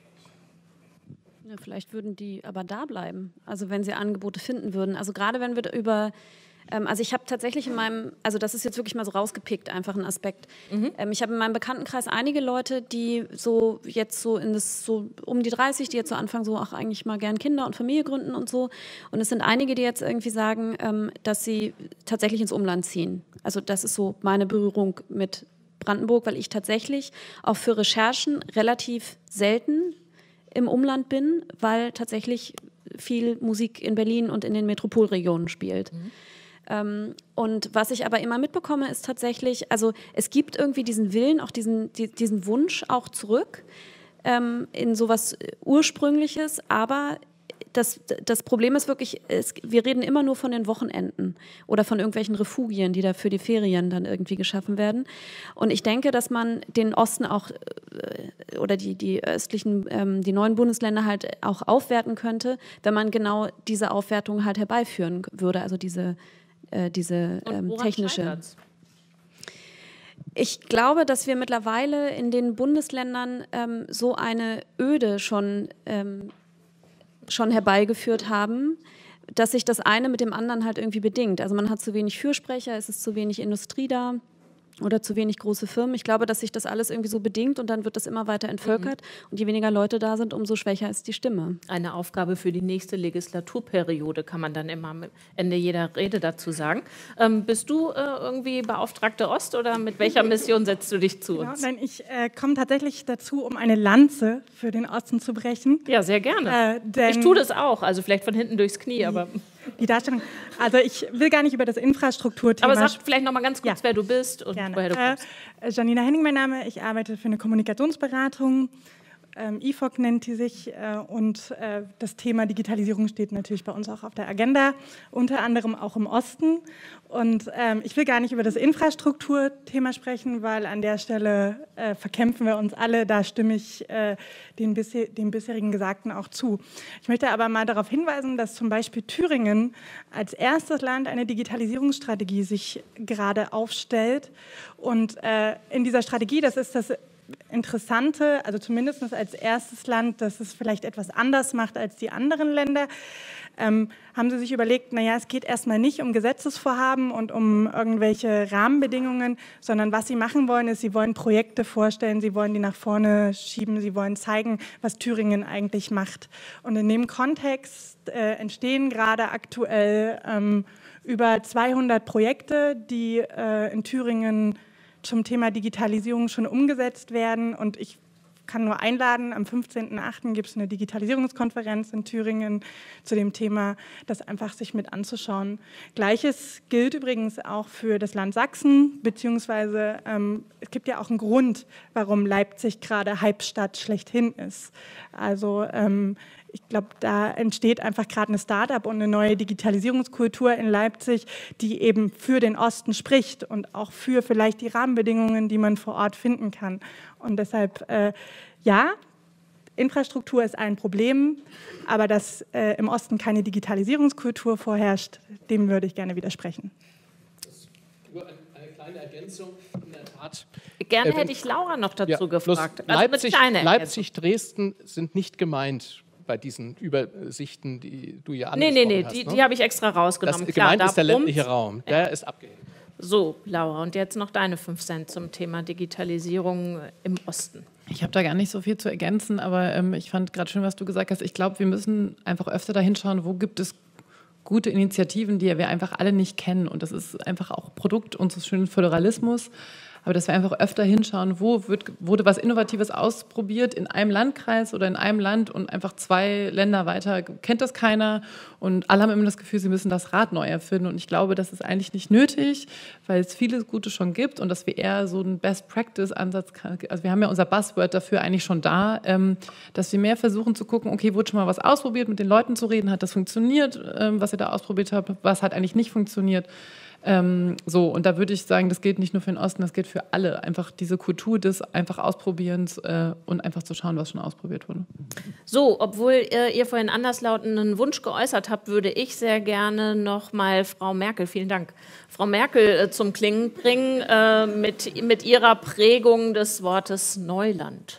Ja, vielleicht würden die aber da bleiben, also wenn sie Angebote finden würden. Also gerade wenn wir über... Also ich habe tatsächlich also das ist jetzt wirklich mal so rausgepickt, einfach ein Aspekt. Ich habe in meinem Bekanntenkreis einige Leute, die so jetzt so um die 30, die jetzt so anfangen, so auch eigentlich mal gern Kinder und Familie gründen und so. Und es sind einige, die jetzt irgendwie sagen, dass sie tatsächlich ins Umland ziehen. Also das ist so meine Berührung mit Brandenburg, weil ich tatsächlich auch für Recherchen relativ selten im Umland bin, weil tatsächlich viel Musik in Berlin und in den Metropolregionen spielt. Und was ich aber immer mitbekomme, ist tatsächlich, also es gibt irgendwie diesen Willen, auch diesen Wunsch auch zurück in sowas Ursprüngliches, aber das Problem ist wirklich, wir reden immer nur von den Wochenenden oder von irgendwelchen Refugien, die da für die Ferien dann irgendwie geschaffen werden. Und ich denke, dass man den Osten auch oder die östlichen, die neuen Bundesländer halt auch aufwerten könnte, wenn man genau diese Aufwertung halt herbeiführen würde, also diese technische. Scheitert's? Ich glaube, dass wir mittlerweile in den Bundesländern so eine Öde schon herbeigeführt haben, dass sich das eine mit dem anderen halt irgendwie bedingt. Also man hat zu wenig Fürsprecher, es ist zu wenig Industrie da oder zu wenig große Firmen. Ich glaube, dass sich das alles irgendwie so bedingt und dann wird das immer weiter entvölkert. Und je weniger Leute da sind, umso schwächer ist die Stimme. Eine Aufgabe für die nächste Legislaturperiode, kann man dann immer am Ende jeder Rede dazu sagen. Bist du irgendwie Beauftragte Ost oder mit welcher Mission setzt du dich zu uns? Nein, ich komme tatsächlich dazu, um eine Lanze für den Osten zu brechen. Ja, sehr gerne. Ich tue das auch, also vielleicht von hinten durchs Knie, aber... Die Darstellung, also ich will gar nicht über das Infrastrukturthema Aber sag vielleicht noch mal ganz kurz, wer du bist und woher du kommst. Janina Henning mein Name, ich arbeite für eine Kommunikationsberatung, IFOC nennt die sich und das Thema Digitalisierung steht natürlich bei uns auch auf der Agenda, unter anderem auch im Osten. Und ich will gar nicht über das Infrastrukturthema sprechen, weil an der Stelle verkämpfen wir uns alle, da stimme ich dem bisherigen Gesagten auch zu. Ich möchte aber mal darauf hinweisen, dass zum Beispiel Thüringen als erstes Land eine Digitalisierungsstrategie sich gerade aufstellt. Und in dieser Strategie, das ist das Interessante, also zumindest als erstes Land, dass es vielleicht etwas anders macht als die anderen Länder, haben sie sich überlegt, naja, es geht erstmal nicht um Gesetzesvorhaben und um irgendwelche Rahmenbedingungen, sondern was sie machen wollen, ist, sie wollen Projekte vorstellen, sie wollen die nach vorne schieben, sie wollen zeigen, was Thüringen eigentlich macht. Und in dem Kontext entstehen gerade aktuell über 200 Projekte, die in Thüringen zum Thema Digitalisierung schon umgesetzt werden. Und ich kann nur einladen, am 15.08. gibt es eine Digitalisierungskonferenz in Thüringen zu dem Thema, das einfach sich mit anzuschauen. Gleiches gilt übrigens auch für das Land Sachsen, beziehungsweise es gibt ja auch einen Grund, warum Leipzig gerade Hypestadt schlechthin ist. Also ich glaube, da entsteht einfach gerade eine Start-up und eine neue Digitalisierungskultur in Leipzig, die eben für den Osten spricht und auch für vielleicht die Rahmenbedingungen, die man vor Ort finden kann. Und deshalb, ja, Infrastruktur ist ein Problem, aber dass im Osten keine Digitalisierungskultur vorherrscht, dem würde ich gerne widersprechen. Nur eine kleine Ergänzung, in der Tat. Gerne hätte ich Laura noch dazu gefragt. Also Leipzig, Dresden sind nicht gemeint bei diesen Übersichten, die du ja angesprochen hast. Die habe ich extra rausgenommen. Gemeint ist der ländliche Raum, der ist abgehängt. So, Laura, und jetzt noch deine 5 Cent zum Thema Digitalisierung im Osten. Ich habe da gar nicht so viel zu ergänzen, aber ich fand gerade schön, was du gesagt hast. Ich glaube, wir müssen einfach öfter da hinschauen, wo gibt es gute Initiativen, die wir einfach alle nicht kennen. Und das ist einfach auch Produkt unseres schönen Föderalismus. Aber dass wir einfach öfter hinschauen, wurde was Innovatives ausprobiert in einem Landkreis oder in einem Land und einfach 2 Länder weiter kennt das keiner und alle haben immer das Gefühl, sie müssen das Rad neu erfinden. Und ich glaube, das ist eigentlich nicht nötig, weil es vieles Gute schon gibt und dass wir eher so einen Best-Practice-Ansatz, also wir haben ja unser Buzzword dafür eigentlich schon da, dass wir mehr versuchen zu gucken, okay, wurde schon mal was ausprobiert, mit den Leuten zu reden, hat das funktioniert, was ihr da ausprobiert habt, was hat eigentlich nicht funktioniert. So, und da würde ich sagen, das gilt nicht nur für den Osten, das gilt für alle. Einfach diese Kultur des einfach Ausprobierens und einfach zu schauen, was schon ausprobiert wurde. So, obwohl ihr vorhin anderslautenden Wunsch geäußert habt, würde ich sehr gerne noch mal Frau Merkel, vielen Dank, Frau Merkel zum Klingen bringen mit ihrer Prägung des Wortes Neuland.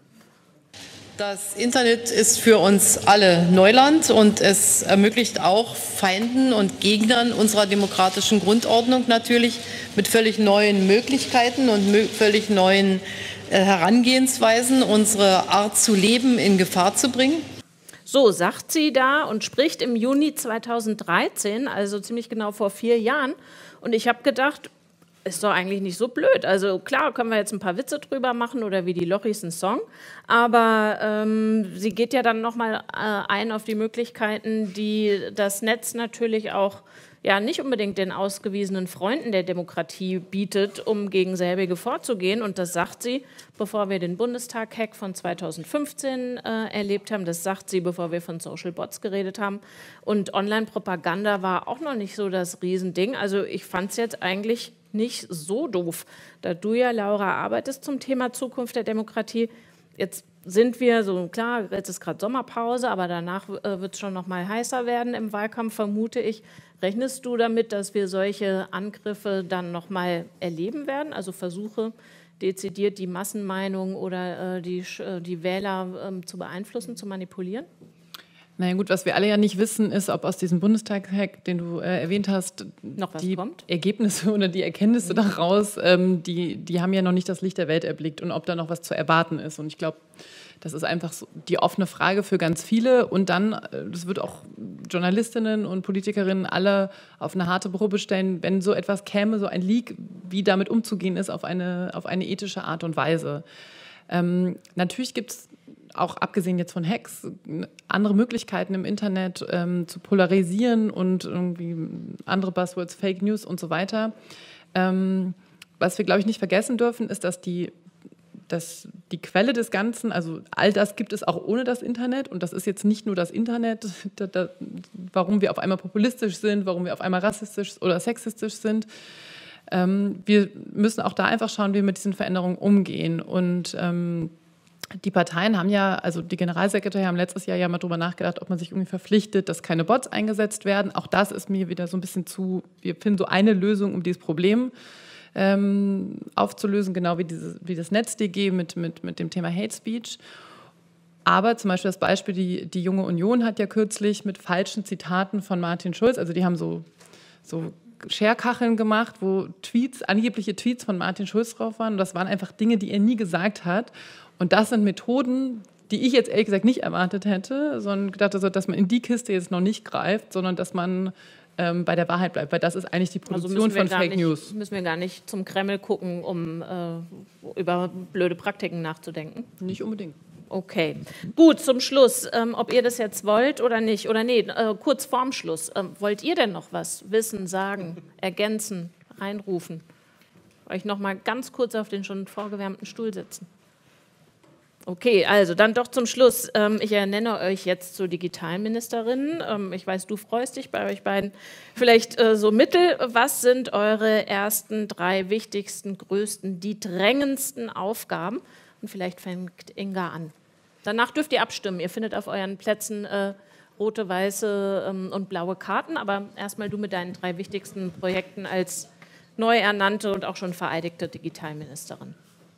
Das Internet ist für uns alle Neuland und es ermöglicht auch Feinden und Gegnern unserer demokratischen Grundordnung natürlich mit völlig neuen Möglichkeiten und völlig neuen Herangehensweisen unsere Art zu leben in Gefahr zu bringen. So sagt sie da und spricht im Juni 2013, also ziemlich genau vor 4 Jahren. Und ich habe gedacht, ist doch eigentlich nicht so blöd. Also klar, können wir jetzt ein paar Witze drüber machen oder wie die Lochis einen Song, aber sie geht ja dann nochmal ein auf die Möglichkeiten, die das Netz natürlich auch ja nicht unbedingt den ausgewiesenen Freunden der Demokratie bietet, um gegen selbige vorzugehen. Und das sagt sie, bevor wir den Bundestag-Hack von 2015 erlebt haben. Das sagt sie, bevor wir von Social Bots geredet haben. Und Online-Propaganda war auch noch nicht so das Riesending. Also ich fand es jetzt eigentlich nicht so doof. Da du ja, Laura, arbeitest zum Thema Zukunft der Demokratie, Jetzt sind wir so, klar, jetzt ist gerade Sommerpause, aber danach wird es schon noch mal heißer werden im Wahlkampf, vermute ich. Rechnest du damit, dass wir solche Angriffe dann noch mal erleben werden? Also Versuche, dezidiert die Massenmeinung oder die Wähler zu beeinflussen, zu manipulieren? Naja gut, was wir alle ja nicht wissen, ist, ob aus diesem Bundestag-Hack, den du erwähnt hast, noch was die kommt? Ergebnisse oder die Erkenntnisse daraus, die haben ja noch nicht das Licht der Welt erblickt und ob da noch was zu erwarten ist. Und ich glaube, das ist einfach so die offene Frage für ganz viele. Und dann, das wird auch Journalistinnen und Politikerinnen alle auf eine harte Probe stellen, wenn so etwas käme, so ein Leak, wie damit umzugehen ist, auf eine ethische Art und Weise. Natürlich gibt es auch abgesehen jetzt von Hacks, andere Möglichkeiten im Internet zu polarisieren und irgendwie andere Buzzwords, Fake News und so weiter. Was wir, glaube ich, nicht vergessen dürfen, ist, dass die Quelle des Ganzen, also all das gibt es auch ohne das Internet und das ist jetzt nicht nur das Internet, warum wir auf einmal populistisch sind, warum wir auf einmal rassistisch oder sexistisch sind. Wir müssen auch da einfach schauen, wie wir mit diesen Veränderungen umgehen und die Parteien haben ja, also die Generalsekretäre haben letztes Jahr ja mal drüber nachgedacht, ob man sich irgendwie verpflichtet, dass keine Bots eingesetzt werden. Auch das ist mir wieder so ein bisschen wir finden so eine Lösung, um dieses Problem aufzulösen, genau wie das NetzDG mit dem Thema Hate Speech. Aber zum Beispiel das Beispiel, die Junge Union hat ja kürzlich mit falschen Zitaten von Martin Schulz, also die haben so Scherkacheln gemacht, wo angebliche Tweets von Martin Schulz drauf waren. Und das waren einfach Dinge, die er nie gesagt hat. Und das sind Methoden, die ich jetzt ehrlich gesagt nicht erwartet hätte, sondern gedacht, also, dass man in die Kiste jetzt noch nicht greift, sondern dass man bei der Wahrheit bleibt. Weil das ist eigentlich die Produktion von Fake News. Müssen wir gar nicht zum Kreml gucken, um über blöde Praktiken nachzudenken? Nicht unbedingt. Okay, gut, zum Schluss, ob ihr das jetzt wollt oder nicht, oder nee, kurz vorm Schluss, wollt ihr denn noch was wissen, sagen, ergänzen, reinrufen? Euch noch mal ganz kurz auf den schon vorgewärmten Stuhl setzen. Okay, also dann doch zum Schluss. Ich ernenne euch jetzt zur Digitalministerin. Ich weiß, du freust dich bei euch beiden. Vielleicht so mittel. Was sind eure ersten 3 wichtigsten, größten, die drängendsten Aufgaben? Und vielleicht fängt Inga an. Danach dürft ihr abstimmen. Ihr findet auf euren Plätzen rote, weiße und blaue Karten. Aber erstmal du mit deinen 3 wichtigsten Projekten als neu ernannte und auch schon vereidigte Digitalministerin.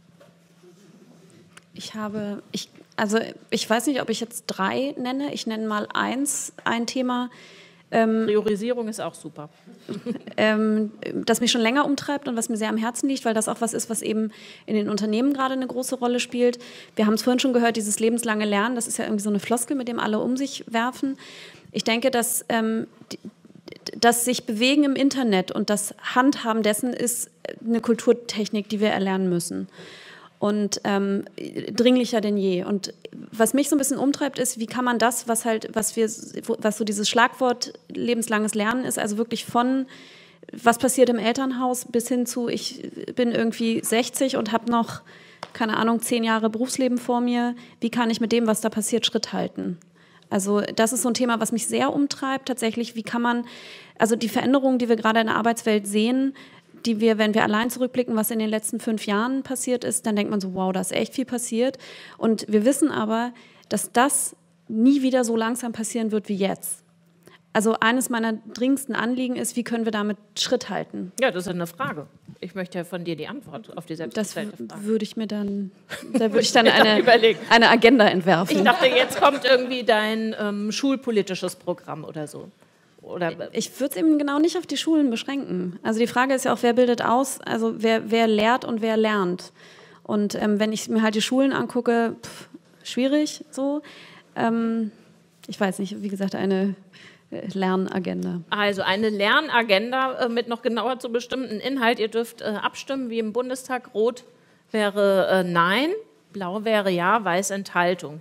Ich weiß nicht, ob ich jetzt 3 nenne. Ich nenne mal ein Thema. Priorisierung ist auch super. Das mich schon länger umtreibt und was mir sehr am Herzen liegt, weil das auch was ist, was eben in den Unternehmen gerade eine große Rolle spielt. Wir haben es vorhin schon gehört, dieses lebenslange Lernen, das ist ja irgendwie so eine Floskel, mit dem alle um sich werfen. Ich denke, dass das sich bewegen im Internet und das Handhaben dessen ist eine Kulturtechnik, die wir erlernen müssen. Und dringlicher denn je. Und was mich so ein bisschen umtreibt, ist, wie kann man das, was so dieses Schlagwort lebenslanges Lernen ist, also wirklich von was passiert im Elternhaus bis hin zu, ich bin irgendwie 60 und habe noch, keine Ahnung, 10 Jahre Berufsleben vor mir. Wie kann ich mit dem, was da passiert, Schritt halten? Also das ist so ein Thema, was mich sehr umtreibt. Tatsächlich, wie kann man, also die Veränderungen, die wir gerade in der Arbeitswelt sehen, die wir, wenn wir allein zurückblicken, was in den letzten 5 Jahren passiert ist, dann denkt man so, wow, da ist echt viel passiert. Und wir wissen aber, dass das nie wieder so langsam passieren wird wie jetzt. Also eines meiner dringendsten Anliegen ist, wie können wir damit Schritt halten? Ja, das ist eine Frage. Ich möchte ja von dir die Antwort auf die selbstgestellte Frage. Da würde ich dann eine Agenda entwerfen. Ich dachte, jetzt kommt irgendwie dein schulpolitisches Programm oder so. Oder ich würde es eben genau nicht auf die Schulen beschränken. Also die Frage ist ja auch, wer bildet aus? Also wer lehrt und wer lernt? Und wenn ich mir halt die Schulen angucke, schwierig so. Ich weiß nicht, wie gesagt, eine Lernagenda. Also eine Lernagenda mit noch genauer zu bestimmten Inhalt. Ihr dürft abstimmen wie im Bundestag. Rot wäre Nein, blau wäre Ja, weiß Enthaltung.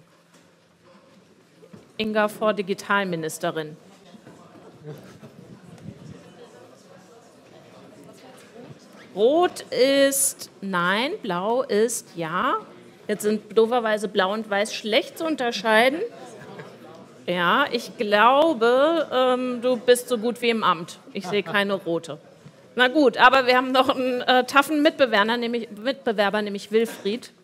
Inga vor Digitalministerin. Rot ist Nein, blau ist Ja. Jetzt sind dooferweise blau und weiß schlecht zu unterscheiden. Ja, ich glaube, du bist so gut wie im Amt. Ich sehe keine rote. Na gut, aber wir haben noch einen taffen Mitbewerber, nämlich Wilfried.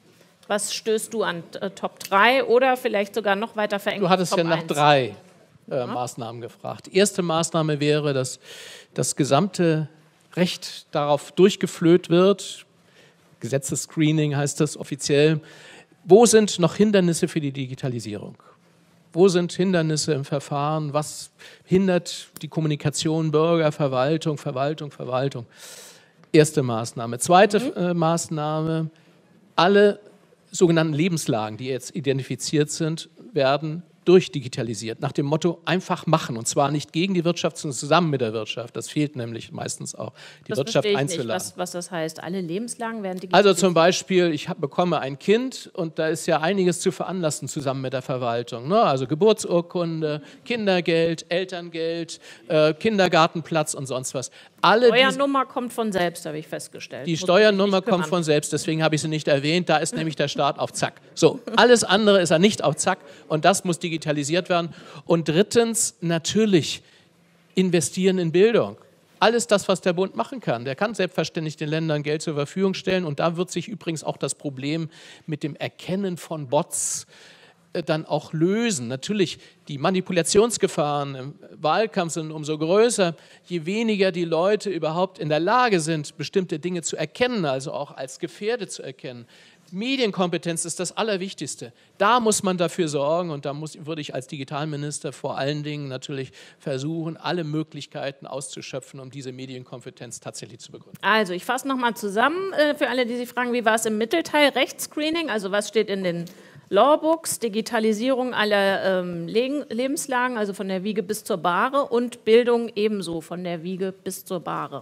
Was stößt du an? Top 3 oder vielleicht sogar noch weiter verengt? Du hattest Top ja nach 1? 3 Maßnahmen gefragt. Die erste Maßnahme wäre, dass das gesamte Recht darauf durchgeflöht wird. Gesetzesscreening heißt das offiziell. Wo sind noch Hindernisse für die Digitalisierung? Wo sind Hindernisse im Verfahren? Was hindert die Kommunikation Bürger, Verwaltung? Erste Maßnahme. Zweite Maßnahme, alle sogenannten Lebenslagen, die jetzt identifiziert sind, werden durchdigitalisiert, nach dem Motto einfach machen, und zwar nicht gegen die Wirtschaft, sondern zusammen mit der Wirtschaft. Das fehlt nämlich meistens auch, die Wirtschaft einzuladen. Nicht, was das heißt. Alle Lebenslagen werden digitalisiert. Also zum Beispiel, ich bekomme ein Kind und da ist ja einiges zu veranlassen zusammen mit der Verwaltung. Ne? Also Geburtsurkunde, Kindergeld, Elterngeld, Kindergartenplatz und sonst was. Die Steuernummer kommt von selbst, habe ich festgestellt. Die Steuernummer kommt von selbst, deswegen habe ich sie nicht erwähnt. Da ist nämlich der Staat auf Zack. So, alles andere ist er nicht auf Zack und das muss digitalisiert werden. Und drittens, natürlich investieren in Bildung. Alles das, was der Bund machen kann. Der kann selbstverständlich den Ländern Geld zur Verfügung stellen. Und da wird sich übrigens auch das Problem mit dem Erkennen von Bots dann auch lösen. Natürlich, die Manipulationsgefahren im Wahlkampf sind umso größer, je weniger die Leute überhaupt in der Lage sind, bestimmte Dinge zu erkennen, also auch als gefährdet zu erkennen. Medienkompetenz ist das Allerwichtigste. Da muss man dafür sorgen und da würde ich als Digitalminister vor allen Dingen natürlich versuchen, alle Möglichkeiten auszuschöpfen, um diese Medienkompetenz tatsächlich zu begründen. Also ich fasse nochmal zusammen für alle, die sich fragen, wie war es im Mittelteil? Rechtsscreening, also was steht in den Lawbooks, Digitalisierung aller Lebenslagen, also von der Wiege bis zur Bahre, und Bildung ebenso von der Wiege bis zur Bahre.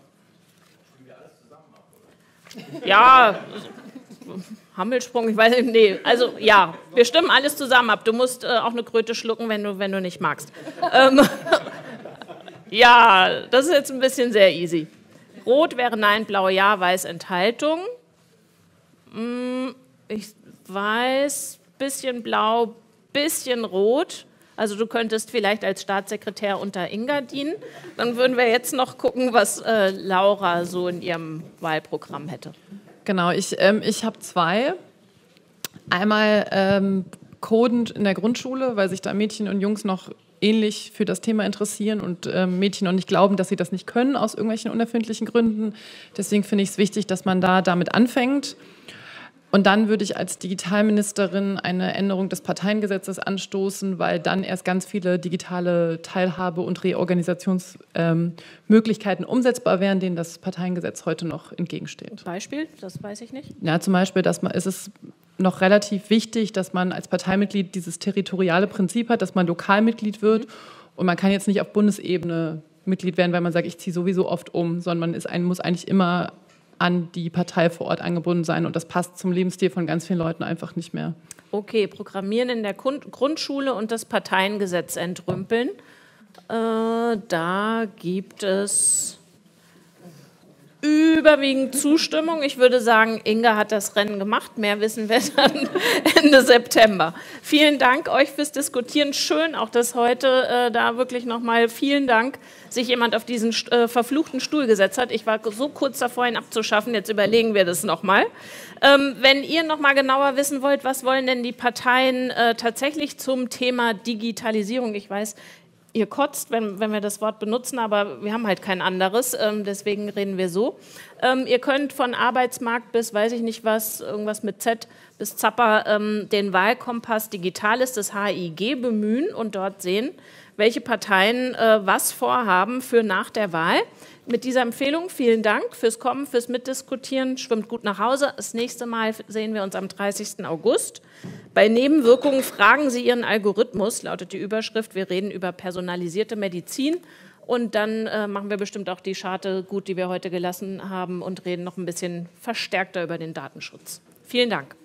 Ja, Hammelsprung, ich weiß nicht, nee, also ja, wir stimmen alles zusammen ab. Du musst auch eine Kröte schlucken, wenn du nicht magst. Ja, das ist jetzt ein bisschen sehr easy. Rot wäre Nein, Blau Ja, Weiß Enthaltung. Ich weiß, bisschen Blau, bisschen Rot. Also du könntest vielleicht als Staatssekretär unter Inga dienen. Dann würden wir jetzt noch gucken, was Laura so in ihrem Wahlprogramm hätte. Genau, ich habe 2. Einmal codend in der Grundschule, weil sich da Mädchen und Jungs noch ähnlich für das Thema interessieren und Mädchen noch nicht glauben, dass sie das nicht können aus irgendwelchen unerfindlichen Gründen. Deswegen finde ich es wichtig, dass man da damit anfängt. Und dann würde ich als Digitalministerin eine Änderung des Parteiengesetzes anstoßen, weil dann erst ganz viele digitale Teilhabe- und Reorganisationsmöglichkeiten umsetzbar wären, denen das Parteiengesetz heute noch entgegensteht. Beispiel? Das weiß ich nicht. Ja, zum Beispiel, ist es noch relativ wichtig, dass man als Parteimitglied dieses territoriale Prinzip hat, dass man Lokalmitglied wird. Und man kann jetzt nicht auf Bundesebene Mitglied werden, weil man sagt, ich ziehe sowieso oft um, sondern man muss eigentlich immer an die Partei vor Ort angebunden sein. Und das passt zum Lebensstil von ganz vielen Leuten einfach nicht mehr. Okay, Programmieren in der Grundschule und das Parteiengesetz entrümpeln. Da gibt es überwiegend Zustimmung. Ich würde sagen, Inga hat das Rennen gemacht. Mehr wissen wir dann Ende September. Vielen Dank euch fürs Diskutieren. Schön auch, dass heute da wirklich nochmal, vielen Dank, sich jemand auf diesen verfluchten Stuhl gesetzt hat. Ich war so kurz davor, ihn abzuschaffen. Jetzt überlegen wir das nochmal. Wenn ihr nochmal genauer wissen wollt, was wollen denn die Parteien tatsächlich zum Thema Digitalisierung? Ich weiß, ihr kotzt, wenn wir das Wort benutzen, aber wir haben halt kein anderes, deswegen reden wir so. Ihr könnt von Arbeitsmarkt bis, weiß ich nicht was, irgendwas mit Z bis Zappa, den Wahlkompass Digitales des HIG bemühen und dort sehen, welche Parteien was vorhaben für nach der Wahl. Mit dieser Empfehlung vielen Dank fürs Kommen, fürs Mitdiskutieren. Schwimmt gut nach Hause. Das nächste Mal sehen wir uns am 30. August. Bei Nebenwirkungen fragen Sie Ihren Algorithmus, lautet die Überschrift. Wir reden über personalisierte Medizin. Und dann machen wir bestimmt auch die Scharte gut, die wir heute gelassen haben, und reden noch ein bisschen verstärkter über den Datenschutz. Vielen Dank.